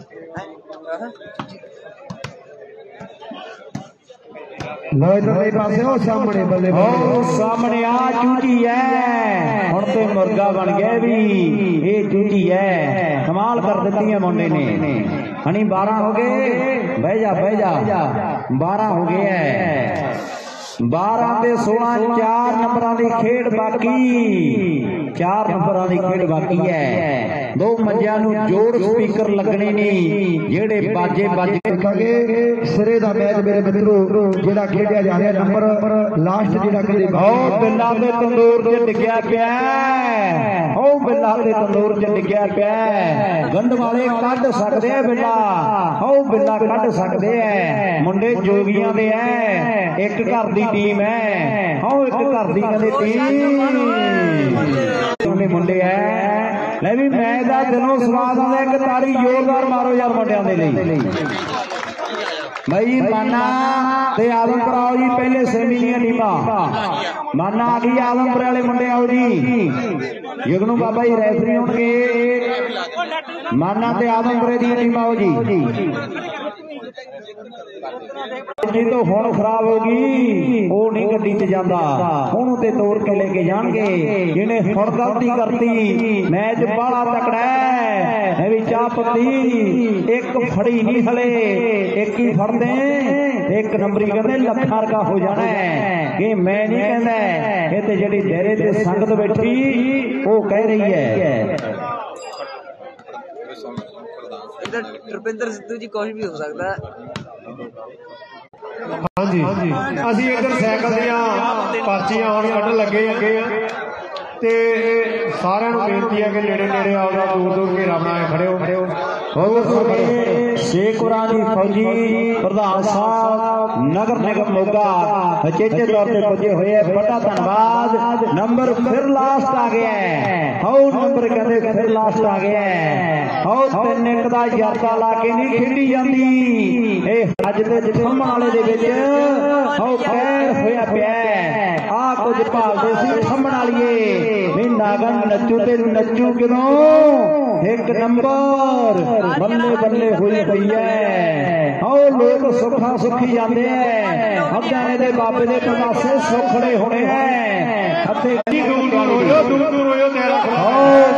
ਲੋ ਇਧਰਲੇ ਪਾਸੇ ਉਹ ਸਾਹਮਣੇ ਬੱਲੇ ਉਹ ਸਾਹਮਣੇ ਆ ਚੂਚੀ ਹੈ। ਹੁਣ ਤੇ ਮੁਰਗਾ ਬਣ ਗਿਆ ਵੀ ਇਹ ਚੂਚੀ ਹੈ। ਕਮਾਲ ਕਰ ਦਿੱਤੀ ਹੈ ਮੁੰਡੇ ਨੇ। ਹਣੀ ਬਾਰਾਂ ਹੋ ਗਏ, ਬਹਿ ਜਾ ਬਹਿ ਜਾ, ਬਾਰਾਂ ਹੋ ਗਏ ਹੈ। बारह ते सोलह चार नंबरां दी खेड बाकी चार नंबरां दी खेड बाकी है दो मंजियां नूं जोड़ स्पीकर लगने नहीं जेड़े बाजे बाजे देखांगे सिरे दा मैच मेरे मित्रों जेड़ा खेडिया जा रहा नंबर लास्ट जेड़ा कदे ओ बिल्ला दे तंदूर च डिग्या पिया ओ बिल्ला दे तंदूर च डिग्या पिया गंढ वाले कढ सकदे आ बिल्ला ओ बिल्ला कढ सकदे आ मुंडे जोगियां दे है एक घर दी टीम है ओ एक घर दी कदे टीम ਉਹਨੇ ਮੁੰਡੇ ਐ ਲੈ ਵੀ ਮੈਚ ਦਾ ਦਿਲੋਂ ਸਵਾਦ ਆਉਂਦਾ ਇੱਕ ਤਾੜੀ ਜ਼ੋਰਦਾਰ ਮਾਰੋ ਯਾਰ ਮੁੰਡਿਆਂ ਦੇ ਲਈ ਬਈ ਮਾਨਾ ਤੇ ਆਦਮਪੁਰ ਆਓ ਜੀ ਪਹਿਲੇ ਸੈਮੀ ਦੀਆਂ ਟੀਮਾਂ ਮਾਨਾ ਆ ਗਈ ਆਦਮਪੁਰ ਵਾਲੇ ਮੁੰਡੇ ਆਓ ਜੀ ਜਗਨੂ ਬਾਬਾ ਜੀ ਰੈਫਰੀ ਹੋਣਗੇ ਮਾਨਾ ਤੇ ਆਦਮਪੁਰ ਦੀਆਂ ਟੀਮਾਂ ਆਓ ਜੀ जी तो हुण खराब होगी वो नहीं गड्डी च जांदा ओनू ते तोड़ के लेके जाणगे जिहने हुण गलती करती मैच बड़ा तकड़ा है भी चाह पत्ती एक फड़ी नहीं हले एक ही फड़दे एक नंबरी कहते लखा रका हो जाना है कि मैं नहीं कहंदा ये ते जिहड़ी डेरे ते संगत बैठी वो कह रही है इधर रुपिंदर सिद्धू जी कुछ भी हो सकता है हाँ जी असी इधर साइकिल दियां पर्चियां आउण कढण लगे अगे ते सारिਆਂ ਨੂੰ बेनती है कि नेड़े नेड़े आओ दूर दूर घेरा बनाए खड़े हो खड़े हो शेखपुरा दी फौजी प्रधान साहब नगर निगम मोगा अचेचे तौर पर पुजे हुए बड़ा धन्यवाद नंबर फिर लास्ट आ गया है हाउ नंबर कहते फिर लास्ट आ गया है हाउ तीन एक दा यादा ला के नहीं खेडी जांदी ए अज दे थंमण वाले दे विच हाउ कहर होया पिया आ कुछ भालदे सी थंमण वालीए भी नागन नच्चू ते नच्चू किदों एक नंबर बल्ले बल्ले हुई हुई है आओ लोग सुखा सुखी जाते हैं अद्याने दे बाबे दे पतासे सुखड़े होने हैं अते दूर दूर हो जाओ दूर दूर हो जाओ तेरा आओ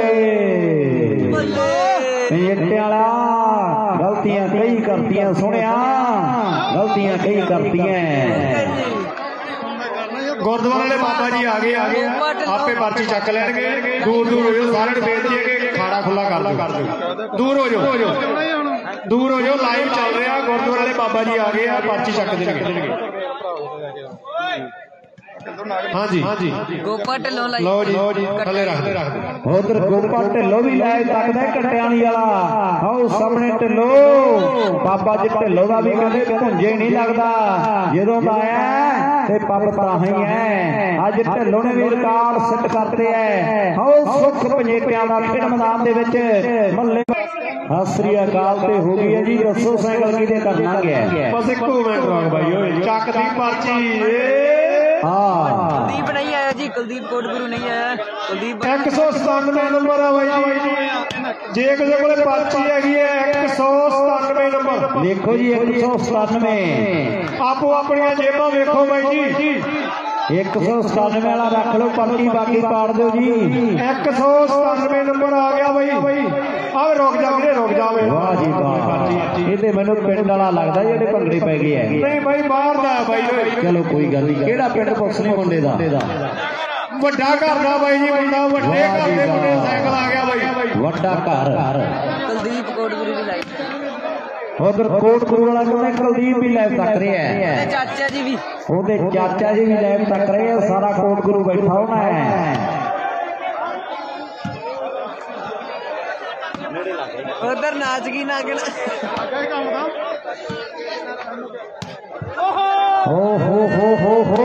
बल्ले इट्टे वाला गलतियां कई करतियां सुनिया गलतियां कई करतियां गुरुद्वारे वाले बाबा जी आ गए आ गए आपे पर्ची चक लैणगे दूर दूर हो जाओ सारे बेनती है कि खाड़ा खुला कर दो कर दो दूर हो जाओ दूर हो जाओ लाइव चल रहा गुरुद्वारे वाले बाबा जी आ गए पर्ची चक देंगे हाँ जी हाँ जी गोपा ढिल्लों लाई लो जी लो जी थले रख दे रख दे उधर गोपा ढिल्लों भी लै सकदा कट्याणी वाला आओ सामने ढिल्लो बाबा जी ढिल्लों दा भी कहंदे भुंजे नहीं लगदा जदों दा आया ते पप तां ही है अज ढिल्लों ने भी रिकॉर्ड सेट करते है आओ सुख पंजेटियां दा खेड मैदान दे विच मल्ले सत श्री अकाल ते हो गई है जी दसो साइकिल किदे करना गया बस इक्को मिनट रोक भाई ओए चक दी पर्ची कुलदीप नहीं आया जी कुलदीप कोटगुरु नहीं आया कुलदीप एक सौ सतानवे नंबर है भाई जी जे किसी को पर्ची हैगी है एक सौ सतानवे नंबर देखो जी एक सौ सतानवे आपो अपनी जेबा वेखो भाई जी एक सौ सतानवे वाला रख लो पर्ची बाकी पाड़ दो जी एक सौ सतानवे नंबर आ गया भाई आवे रुक जा वीरे रुक जा वाह जी वाह ये मैनू पिंड वाला लगता जेडे भंगड़े पै गए है नहीं भाई बाहर दा भाई चलो कोई गल नहीं केड़ा पिंड पुछने मुंडे दा वड्डा घर दा भाई जी बंदा वड्डे घर दे मुंडे साइकिल आ गया भाई वड्डा घर कुलदीप कोटगुरु की लाइफ उधर कोटगुरु वाला कहते कुलदीप भी लाइव तक रहे हैं चाचा जी भी ਉਹਦੇ ਚਾਚਾ जी भी लाइव तक रहे हैं सारा कोटगुरु बैठा होना है उधर नाच की नागिन हो हो हो हो हो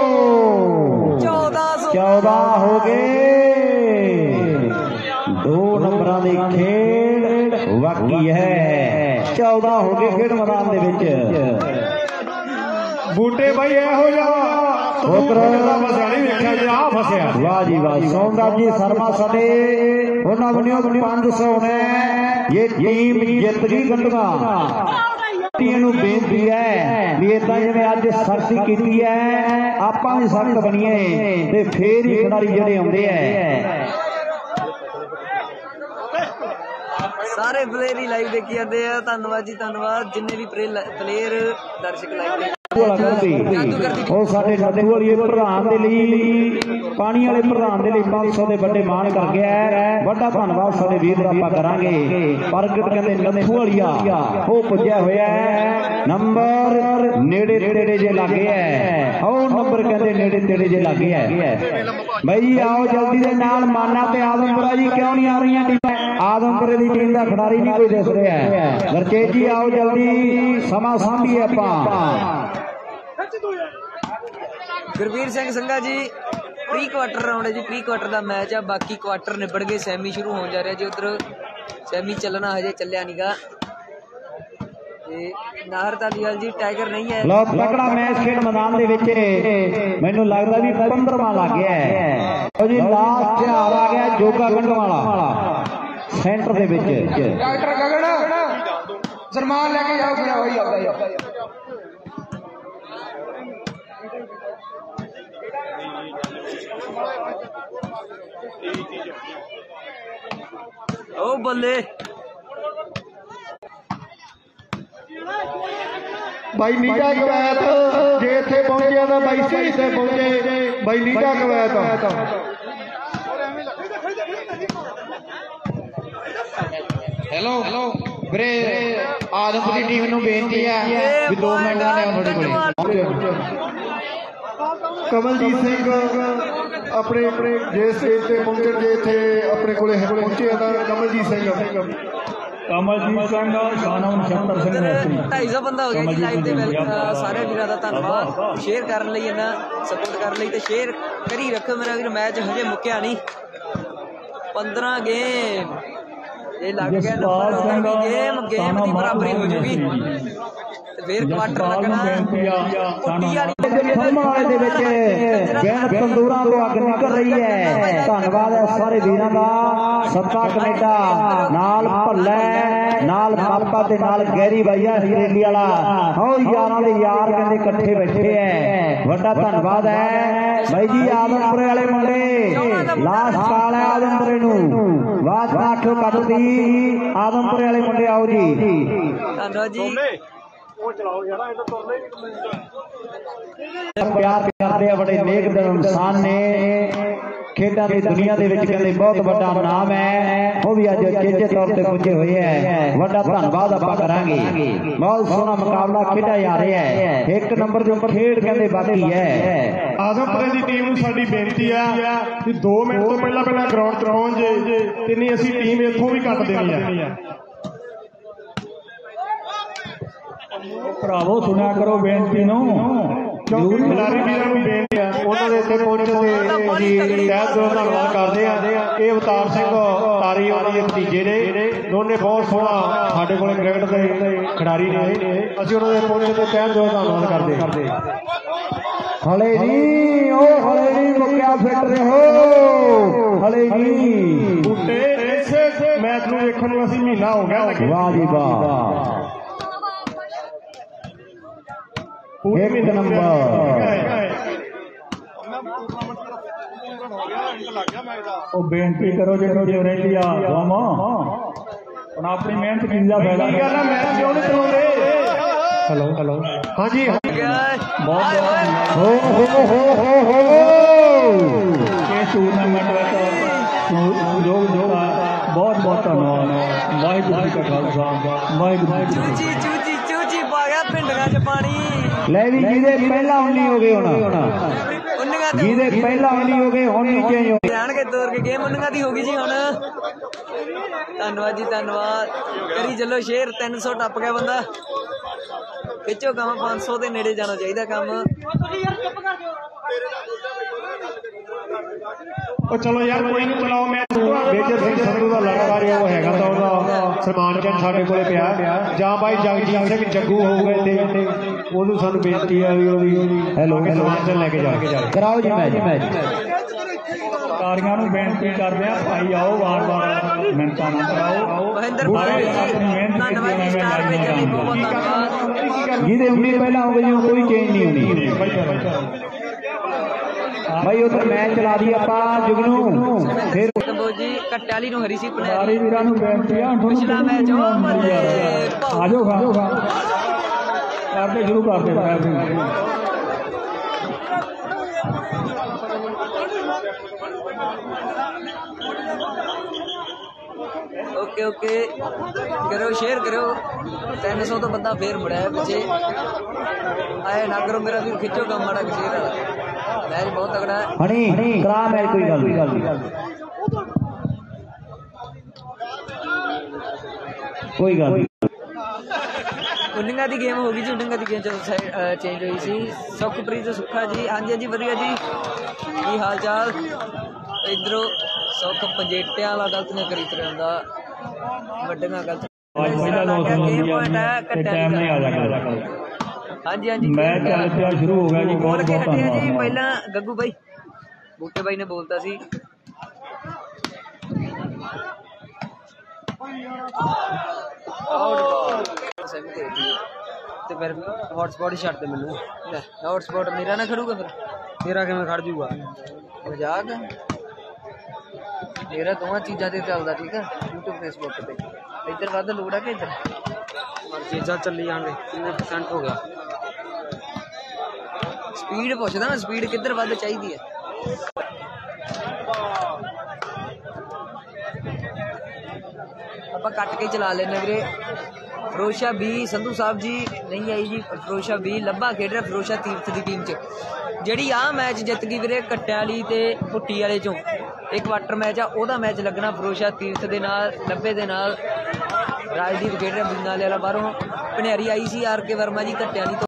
चौदह सौ चौदह हो गए दो नंबर की खेड बाकी है चौदह हो गए खेड मैदान दे विच बूटे भाई हो जा वाह जी वाह सोमनाथ जी शर्मा साडे उन्हां बनियो पांच सौ ने ये टीम जित गई गंडगा टीम बेनती है भी इदा जिवें अज सख्ती की है आपां भी सख्त बनीए ते फिर ही खिडारी जिहड़े आउंदे है सारे प्लेयर ही लाइव देखी जाते हैं धन्यवाद जी धन्यवाद जिन्ने भी प्लेयर दर्शक लाइव ਉਹ ਸਾਡੇ ਨੱਥੂ ਵਾਲੀ ਪ੍ਰਧਾਨ ਦੇ ਲਈ ਪਾਣੀ ਵਾਲੇ ਪ੍ਰਧਾਨ ਦੇ ਲਈ ਪੰਜ ਸੌ ਦੇ ਵੱਡੇ ਮਾਣ ਕਰ ਗਿਆ। ਵੱਡਾ ਧੰਨਵਾਦ ਸਾਡੇ ਵੀਰ ਦਾ ਆਪਾਂ ਕਰਾਂਗੇ। ਪ੍ਰਗਟ ਕਹਿੰਦੇ ਨੱਥੂ ਵਾਲੀਆ ਉਹ ਪੁੱਜਿਆ ਹੋਇਆ ਨੰਬਰ ਨੇੜੇ ਨੇੜੇ ਜੇ ਲੱਗੇ ਹੈ। ਉਹ ਨੰਬਰ ਕਹਿੰਦੇ ਨੇੜੇ ਨੇੜੇ ਜੇ ਲੱਗੇ ਹੈ। ਬਈ ਆਓ ਜਲਦੀ ਦੇ ਨਾਲ ਮਾਨਾ ਤੇ ਆਦਮਪੁਰਾ ਜੀ ਕਿਉਂ ਨਹੀਂ ਆ ਰਹੀਆਂ ਟੀਮਾਂ? ਆਦਮਪੁਰੇ ਦੀ ਟੀਮ ਦਾ ਖਿਡਾਰੀ ਨਹੀਂ ਕੋਈ ਦਿਸ ਰਿਹਾ। ਗਰਚੇਜ ਜੀ ਆਓ ਜਲਦੀ ਸਮਾਂ ਸਾਂਭੀਏ ਆਪਾਂ। ਗੁਰਵੀਰ ਸਿੰਘ ਸੰਘਾ ਜੀ ਪ੍ਰੀ ਕੁਆਟਰ ਰਾਉਂਡ ਹੈ ਜੀ। ਪ੍ਰੀ ਕੁਆਟਰ ਦਾ ਮੈਚ ਆ। ਬਾਕੀ ਕੁਆਟਰ ਨਿਬੜ ਗਏ। ਸੈਮੀ ਸ਼ੁਰੂ ਹੋਣ ਜਾ ਰਿਹਾ ਜੀ। ਉਧਰ ਸੈਮੀ ਚੱਲਣਾ ਹਜੇ ਚੱਲਿਆ ਨੀਗਾ। ਤੇ ਨਾਹਰ ਧਾਲੀਵਾਲ ਜੀ ਟਾਈਗਰ ਨਹੀਂ ਹੈ। ਲੋ ਤਕੜਾ ਮੈਚ ਖੇਡ ਮੈਦਾਨ ਦੇ ਵਿੱਚ ਮੈਨੂੰ ਲੱਗਦਾ ਵੀ ਪੰਦਰਵਾਂ ਲੱਗ ਗਿਆ ਹੈ। ਉਹ ਜੀ ਲਾਸਟ ਹਥਿਆਰ ਆ ਗਿਆ ਜੋਗਾ ਗੰਢ ਵਾਲਾ ਸੈਂਟਰ ਦੇ ਵਿੱਚ। ਡਾਕਟਰ ਗਗਨ ਸਨਮਾਨ ਲੈ ਕੇ ਜਾਓ ਫਿਰ ਹੋਈ ਆਉਂਦਾ ਓ ਬੱਲੇ ਬਾਈ ਨੀਟਾ ਕਵੈਤ ਜੇ ਇੱਥੇ ਪਹੁੰਚਿਆ ਤਾਂ ਬਾਈ ਸਹੀ ਤੇ ਪਹੁੰਚੇ। ਬਾਈ ਨੀਟਾ ਕਵੈਤ ਹੈਲੋ ਵੀਰੇ ਆਦਮਪੁਰ ਦੀ ਟੀਮ ਨੂੰ ਬੇਨਤੀ ਹੈ ਵੀ ਦੋ ਮਿੰਟਾਂ ਨੇ ਤੁਹਾਡੇ ਕੋਲ। ਕਮਲਜੀਤ ਸਿੰਘ ਆਪਣੇ ਆਪਣੇ ਜੇ ਸਟੇਜ ਤੇ ਪਹੁੰਚਣ ਜੇ ਇੱਥੇ ਆਪਣੇ ਕੋਲੇ ਪਹੁੰਚੇ ਤਾਂ ਕਮਲਜੀਤ ਸਿੰਘ ਕਮਲਜੀਤ ਸਿੰਘ ਸਾਨੋ ਨਛੱਤਰ ਸਿੰਘ ਨੇ ਢਾਈ ਸੌ ਬੰਦਾ ਹੋ ਗਿਆ ਜੀ ਲਾਈਵ ਦੇ ਵਿੱਚ। ਸਾਰੇ ਵੀਰਾਂ ਦਾ ਧੰਨਵਾਦ ਸ਼ੇਅਰ ਕਰਨ ਲਈ, ਇਹਨਾਂ ਸਪੋਰਟ ਕਰਨ ਲਈ। ਤੇ ਸ਼ੇਅਰ ਕਰੀ ਰੱਖੋ ਮੇਰਾ ਵੀਰ। ਮੈਚ ਹਜੇ ਮੁੱਕਿਆ ਨਹੀਂ। ਪੰਦਰਾਂ ਗੇਮ ਇਹ ਲੱਗ ਗਿਆ ਨੰਬਰ। ਗੇਮ ਗੇਮ ਦੀ ਬਰਾਬਰੀ ਹੋ ਜੂਗੀ ਤੇ ਫੇਰ ਕੁਆਟਰ ਲੱਗਣਾ। ਕੁੱਟੀ ਵਾਲੀ ਵਾਲੇ ਦੇ ਵਿੱਚ ਗੈਨ ਤੰਦੂਰਾਂ ਤੋਂ ਅੱਗ ਨਿਕਲ ਰਹੀ ਹੈ। ਧੰਨਵਾਦ ਹੈ ਸਾਰੇ ਵੀਰਾਂ ਦਾ। ਸੱਤਾ ਕੈਨੇਡਾ ਨਾਲ ਭੱਲੇ ਨਾਲ ਪਾਪਾ ਤੇ ਨਾਲ ਗੈਰੀ ਬਾਈਆ ਹਰੇਲੀ ਵਾਲਾ। ਹੋ ਯਾਰਾਂ ਦੇ ਯਾਰ ਕਹਿੰਦੇ ਇਕੱਠੇ ਬੈਠੇ ਹੈ। ਵੱਡਾ ਧੰਨਵਾਦ ਹੈ ਬਾਈ ਜੀ। ਆਦਮਪੁਰੇ ਵਾਲੇ ਮੁੰਡੇ ਲਾਸਟ ਕਾਲ ਹੈ ਆਦਮਪੁਰੇ ਨੂੰ। ਬਾਤ ਆਖੋ ਕੱਢਦੀ ਆਦਮਪੁਰੇ ਵਾਲੇ ਮੁੰਡੇ ਆਓ ਜੀ। ਧੰਨਵਾਦ ਜੀ। ਉਹ ਚਲਾਓ ਯਾਰ ਇਹ ਤਾਂ ਤੁਰਨਾ ਹੀ ਨਹੀਂ। ਪਿਆਰ ਕਰਦੇ ਆ ਬੜੇ ਨੇਕ ਦਿਲ ਇਨਸਾਨ ਨੇ। ਖੇਡਾਂ ਦੀ ਦੁਨੀਆ ਦੇ ਵਿੱਚ ਕਹਿੰਦੇ ਬਹੁਤ ਵੱਡਾ ਨਾਮ ਹੈ। ਉਹ ਵੀ ਅੱਜ ਚੇਚੇ ਤੌਰ ਤੇ ਪੁੱਜੇ ਹੋਏ ਹੈ। ਵੱਡਾ ਧੰਨਵਾਦ ਆਪਾਂ ਕਰਾਂਗੇ। ਬਹੁਤ ਸੋਹਣਾ ਮੁਕਾਬਲਾ ਖੇਡਿਆ ਜਾ ਰਿਹਾ ਹੈ। ਇੱਕ ਨੰਬਰ ਦੇ ਉੱਪਰ ਖੇਡ ਕਹਿੰਦੇ ਬਾਕੀ ਹੈ। ਆਦਮਪੁਰੇ ਦੀ ਟੀਮ ਨੂੰ ਸਾਡੀ ਬੇਨਤੀ ਆ ਕਿ ਦੋ ਮਿੰਟ ਤੋਂ ਪਹਿਲਾਂ ਪਹਿਲਾਂ ਗਰਾਊਂਡ 'ਚ ਪਹੁੰਚ ਜੇ ਤੇ ਨਹੀਂ ਅਸੀਂ ਟੀਮ ਇੱਥੋਂ ਵੀ ਕੱਟ ਦੇਣੀ ਆ। ਭਰਾਵੋ ਸੁਣਿਆ ਕਰੋ ਬੇਨਤੀ ਨੂੰ। ਕਿਉਂਕਿ ਖਿਡਾਰੀ ਵੀਰਾਂ ਨੂੰ ਬੇਨਤੀ ਆ ਉਹਨਾਂ ਦੇ ਇੱਥੇ ਪਹੁੰਚਣ ਤੇ ਅਸੀਂ ਤਹਿ ਦਿਲੋਂ ਧੰਨਵਾਦ ਕਰਦੇ ਆ। ਇਹ ਅਵਤਾਰ ਸਿੰਘ ਤਾਰੀ ਉਹਨਾਂ ਦੇ ਭਤੀਜੇ ਨੇ। ਦੋਨੇ ਬਹੁਤ ਸੋਹਣਾ ਸਾਡੇ ਕੋਲ ਕ੍ਰਿਕਟ ਦੇ ਖਿਡਾਰੀ ਨੇ। ਅਸੀਂ ਉਹਨਾਂ ਦੇ ਪਹੁੰਚਣ ਤੇ ਤਹਿ ਦਿਲੋਂ ਧੰਨਵਾਦ ਕਰਦੇ। ਹਲੇ ਜੀ ਉਹ ਹਲੇ ਨਹੀਂ ਮੁੱਕਿਆ। ਫਿੱਟ ਰਹੋ ਹਲੇ ਜੀ। ਬੂਟੇ ਇਸੇ ਮੈਚ ਨੂੰ ਵੇਖਣ ਨੂੰ ਅਸੀਂ ਮਹੀਨਾ ਹੋ ਗਿਆ। ਵਾਹ ਜੀ ਵਾਹ। ਇੱਕ ਨੰਬਰ ਉਹ ਬੇਨਤੀ ਕਰੋ ਜਿਹੜੀ ਜੋ ਰਹਿੰਦੀ ਆ ਦੋਮ ਹੁਣ ਆਪਣੀ ਮਿਹਨਤ ਕੀਤੀ ਦਾ ਫਾਇਦਾ। ਮੈਚ ਕਿਉਂ ਨਹੀਂ ਚਲਾਉਂਦੇ? ਹੈਲੋ ਹੈਲੋ ਹਾਂਜੀ ਬਹੁਤ ਹੋ ਹੋ ਹੋ ਹੋ ਹੋ ਇਹ ਟੂਰਨਾਮੈਂਟ ਵਿੱਚ ਜੋ ਜੋ ਬਹੁਤ ਬਹੁਤ ਧੰਨਵਾਦ। ਵਾਹਿਗੁਰੂ ਜੀ ਕਾ ਖਾਲਸਾ ਵਾਹਿਗੁਰੂ ਜੀ ਕੀ ਚੂਚੀ ਚੂਚੀ ਚੂਚੀ ਪਾ ਗਿਆ ਪਿੰਡਾਂ 'ਚ ਪਾਣੀ। ਲੈ ਵੀ ਜਿਹਦੇ ਪਹਿਲਾਂ ਉਨੀ ਹੋ ਗਏ ਹੁਣ ਉਨੀਆਂ ਤੇ ਜਿਹਦੇ ਪਹਿਲਾਂ ਉਨੀ ਹੋ ਗਏ ਹੁਣ ਨਹੀਂ ਚੇਂਜ ਹੋ ਜਾਣਗੇ ਤੋਰ ਕੇ ਗੇਮ ਉਨੀਆਂ ਦੀ ਹੋ ਗਈ ਜੀ ਹੁਣ। ਧੰਨਵਾਦ ਜੀ ਧੰਨਵਾਦ। ਕਰੀ ਚੱਲੋ ਸ਼ੇਅਰ। ਤਿੰਨ ਸੌ ਟੱਪ ਗਿਆ ਬੰਦਾ। ਖਿੱਚੋ ਕੰਮ। ਪੰਜ ਸੌ ਦੇ ਨੇੜੇ ਜਾਣਾ ਚਾਹੀਦਾ ਕੰਮ। ਉਹ ਚਲੋ ਯਾਰ ਕੋਈ ਨਹੀਂ ਚਲਾਓ। ਮੈਂ ਮੇਜਰ ਸਿੰਘ ਸੰਧੂ ਦਾ ਲੜਕਾ ਉਹ ਹੈਗਾ ਤਾਂ ਉਹਦਾ ਸਨਮਾਨ ਚਿੰਨ੍ਹ ਸਾਡੇ ਕੋਲੇ ਪਿਆ। ਜਾਂ ਬਾਈ ਜਗਜੀਤ ਸਿੰਘ ਜੱਗੂ ਹੋਊਗਾ ਇੱਥੇ ਉਹਨੂੰ ਸਾਨੂੰ ਬੇਨਤੀ ਆ ਵੀ ਉਹਦੀ ਹੈਲੋ ਸਨਮਾਨ ਚਿੰਨ੍ਹ ਲੈ ਕੇ ਜਾ ਕਰਾਓ ਜੀ ਮੈਚ ਮੈਚ। ਕਾਰੀਆਂ ਨੂੰ ਬੇਨਤੀ ਕਰਦੇ ਆ ਭਾਈ ਆਓ ਵਾਰ ਵਾਰ ਮਿਹਨਤਾਂ ਨਾ ਕਰਾਓ। ਮਹਿੰਦਰ ਭਾਈ ਧੰਨਵਾਦ ਜੀ। ਸਟਾਰ ਭੇਜਣ ਲਈ ਬਹੁਤ ਧੰਨਵਾਦ। ਜਿਹਦੇ ਉਨੀ ਪਹਿਲਾਂ ਹੋ ਗਈ ਕੋਈ ਚੇਂਜ ਨਹੀਂ ਹੋਣੀ ਭਾਈ। ਉਧਰ ਮੈਚ ਚਲਾ ਦੀ ਆਪਾਂ ਜੁਗਨੂ ਫਿਰ ਜੀ ਕਟਾਲੀ ਨੂੰ ਹਰੀ ਸੀ ਸਾਰੇ ਵੀਰਾਂ ਨੂੰ ਬੇਨਤੀ ਆ ਪਿਛਲਾ ਮੈਚ ਉਹ ਆਜੋ ਆਜੋ ਕਰਦੇ ਸ਼ੁਰੂ ਕਰਦੇ ओके ओके करो शेयर करो तीन सौ तो बंदा फिर मुड़ा है पिछे आए ना करो मेरा भी खिंचो कम माड़ा शेयर मैच बहुत तगड़ा है हनी करा मैच कोई गल नहीं कोई गल उन्निंगा की गेम होगी जी उन्निंगा की गेम चलो चेंज हुई सी सुखप्रीत सुखा जी हाँ जी हाँ जी वधिया जी की हाल चाल इधरों सुख पंजेटिया वाला गलत ने करी तरह वड्डियां गलत हाँ जी हाँ जी मैच चल पिया शुरू हो गया जी बहुत बहुत धन्यवाद जी पहला गग्गू भाई बूटे भाई ने बोलता सी ਤੇ ਫਿਰ ਹੌਟਸਪੌਟ ਹੀ ਛੱਡ ਦੇ ਮੈਨੂੰ ਲੈ ਹੌਟਸਪੌਟ ਮੇਰਾ ਨਾ ਖੜੂਗਾ ਫਿਰ ਤੇਰਾ ਕਿਵੇਂ ਖੜ ਜੂਗਾ ਮਜ਼ਾਕ ਮੇਰਾ ਦੋਵਾਂ ਚੀਜ਼ਾਂ ਤੇ ਚੱਲਦਾ ਠੀਕ ਹੈ YouTube Facebook ਤੇ ਇੱਧਰ ਵੱਧ ਲੋੜ ਆ ਕਿ ਇੱਧਰ ਚੀਜ਼ਾਂ ਚੱਲੀ ਜਾਣਗੇ ਕਿੰਨੇ ਪਰਸੈਂਟ ਹੋ ਗਿਆ ਸਪੀਡ ਪੁੱਛਦਾ ਮੈਂ ਸਪੀਡ ਕਿੱਧਰ ਵੱਧ ਚਾਹੀਦੀ ਹੈ ਆਪਾਂ ਕੱਟ ਕੇ ਚਲਾ ਲੈਣੇ ਵੀਰੇ ਫਿਰੋਸ਼ਾ ਬੀ ਸੰਧੂ ਸਾਹਿਬ ਜੀ ਨਹੀਂ ਆਈ ਜੀ ਫਿਰੋਸ਼ਾ ਬੀ ਲੱਭਾ ਖੇਡ ਰਿਹਾ ਫਿਰੋਸ਼ਾ ਤੀਰਥ ਦੀ ਟੀਮ 'ਚ ਜਿਹੜੀ ਆਹ ਮੈਚ ਜਿੱਤ ਗਈ ਵੀਰੇ ਕੱਟਿਆਂ ਵਾਲੀ ਤੇ ਭੁੱਟੀ ਵਾਲੇ 'ਚੋਂ ਇੱਕ ਕੁਆਟਰ ਮੈਚ ਆ ਉਹਦਾ ਮੈਚ ਲੱਗਣਾ ਫਿਰੋਸ਼ਾ ਤੀਰਥ ਦੇ ਨਾਲ ਲੱਭੇ ਦੇ ਨਾਲ ਰਾਜਦੀਪ ਖੇਡ ਰਿਹਾ ਬਿੰਗਾਲੇ ਵਾਲਾ ਬਾਹਰੋਂ ਭਨਿਆਰੀ ਆਈ ਸੀ ਆਰ ਕੇ ਵਰਮਾ ਜੀ ਕੱਟਿਆਂ ਵਾਲੀ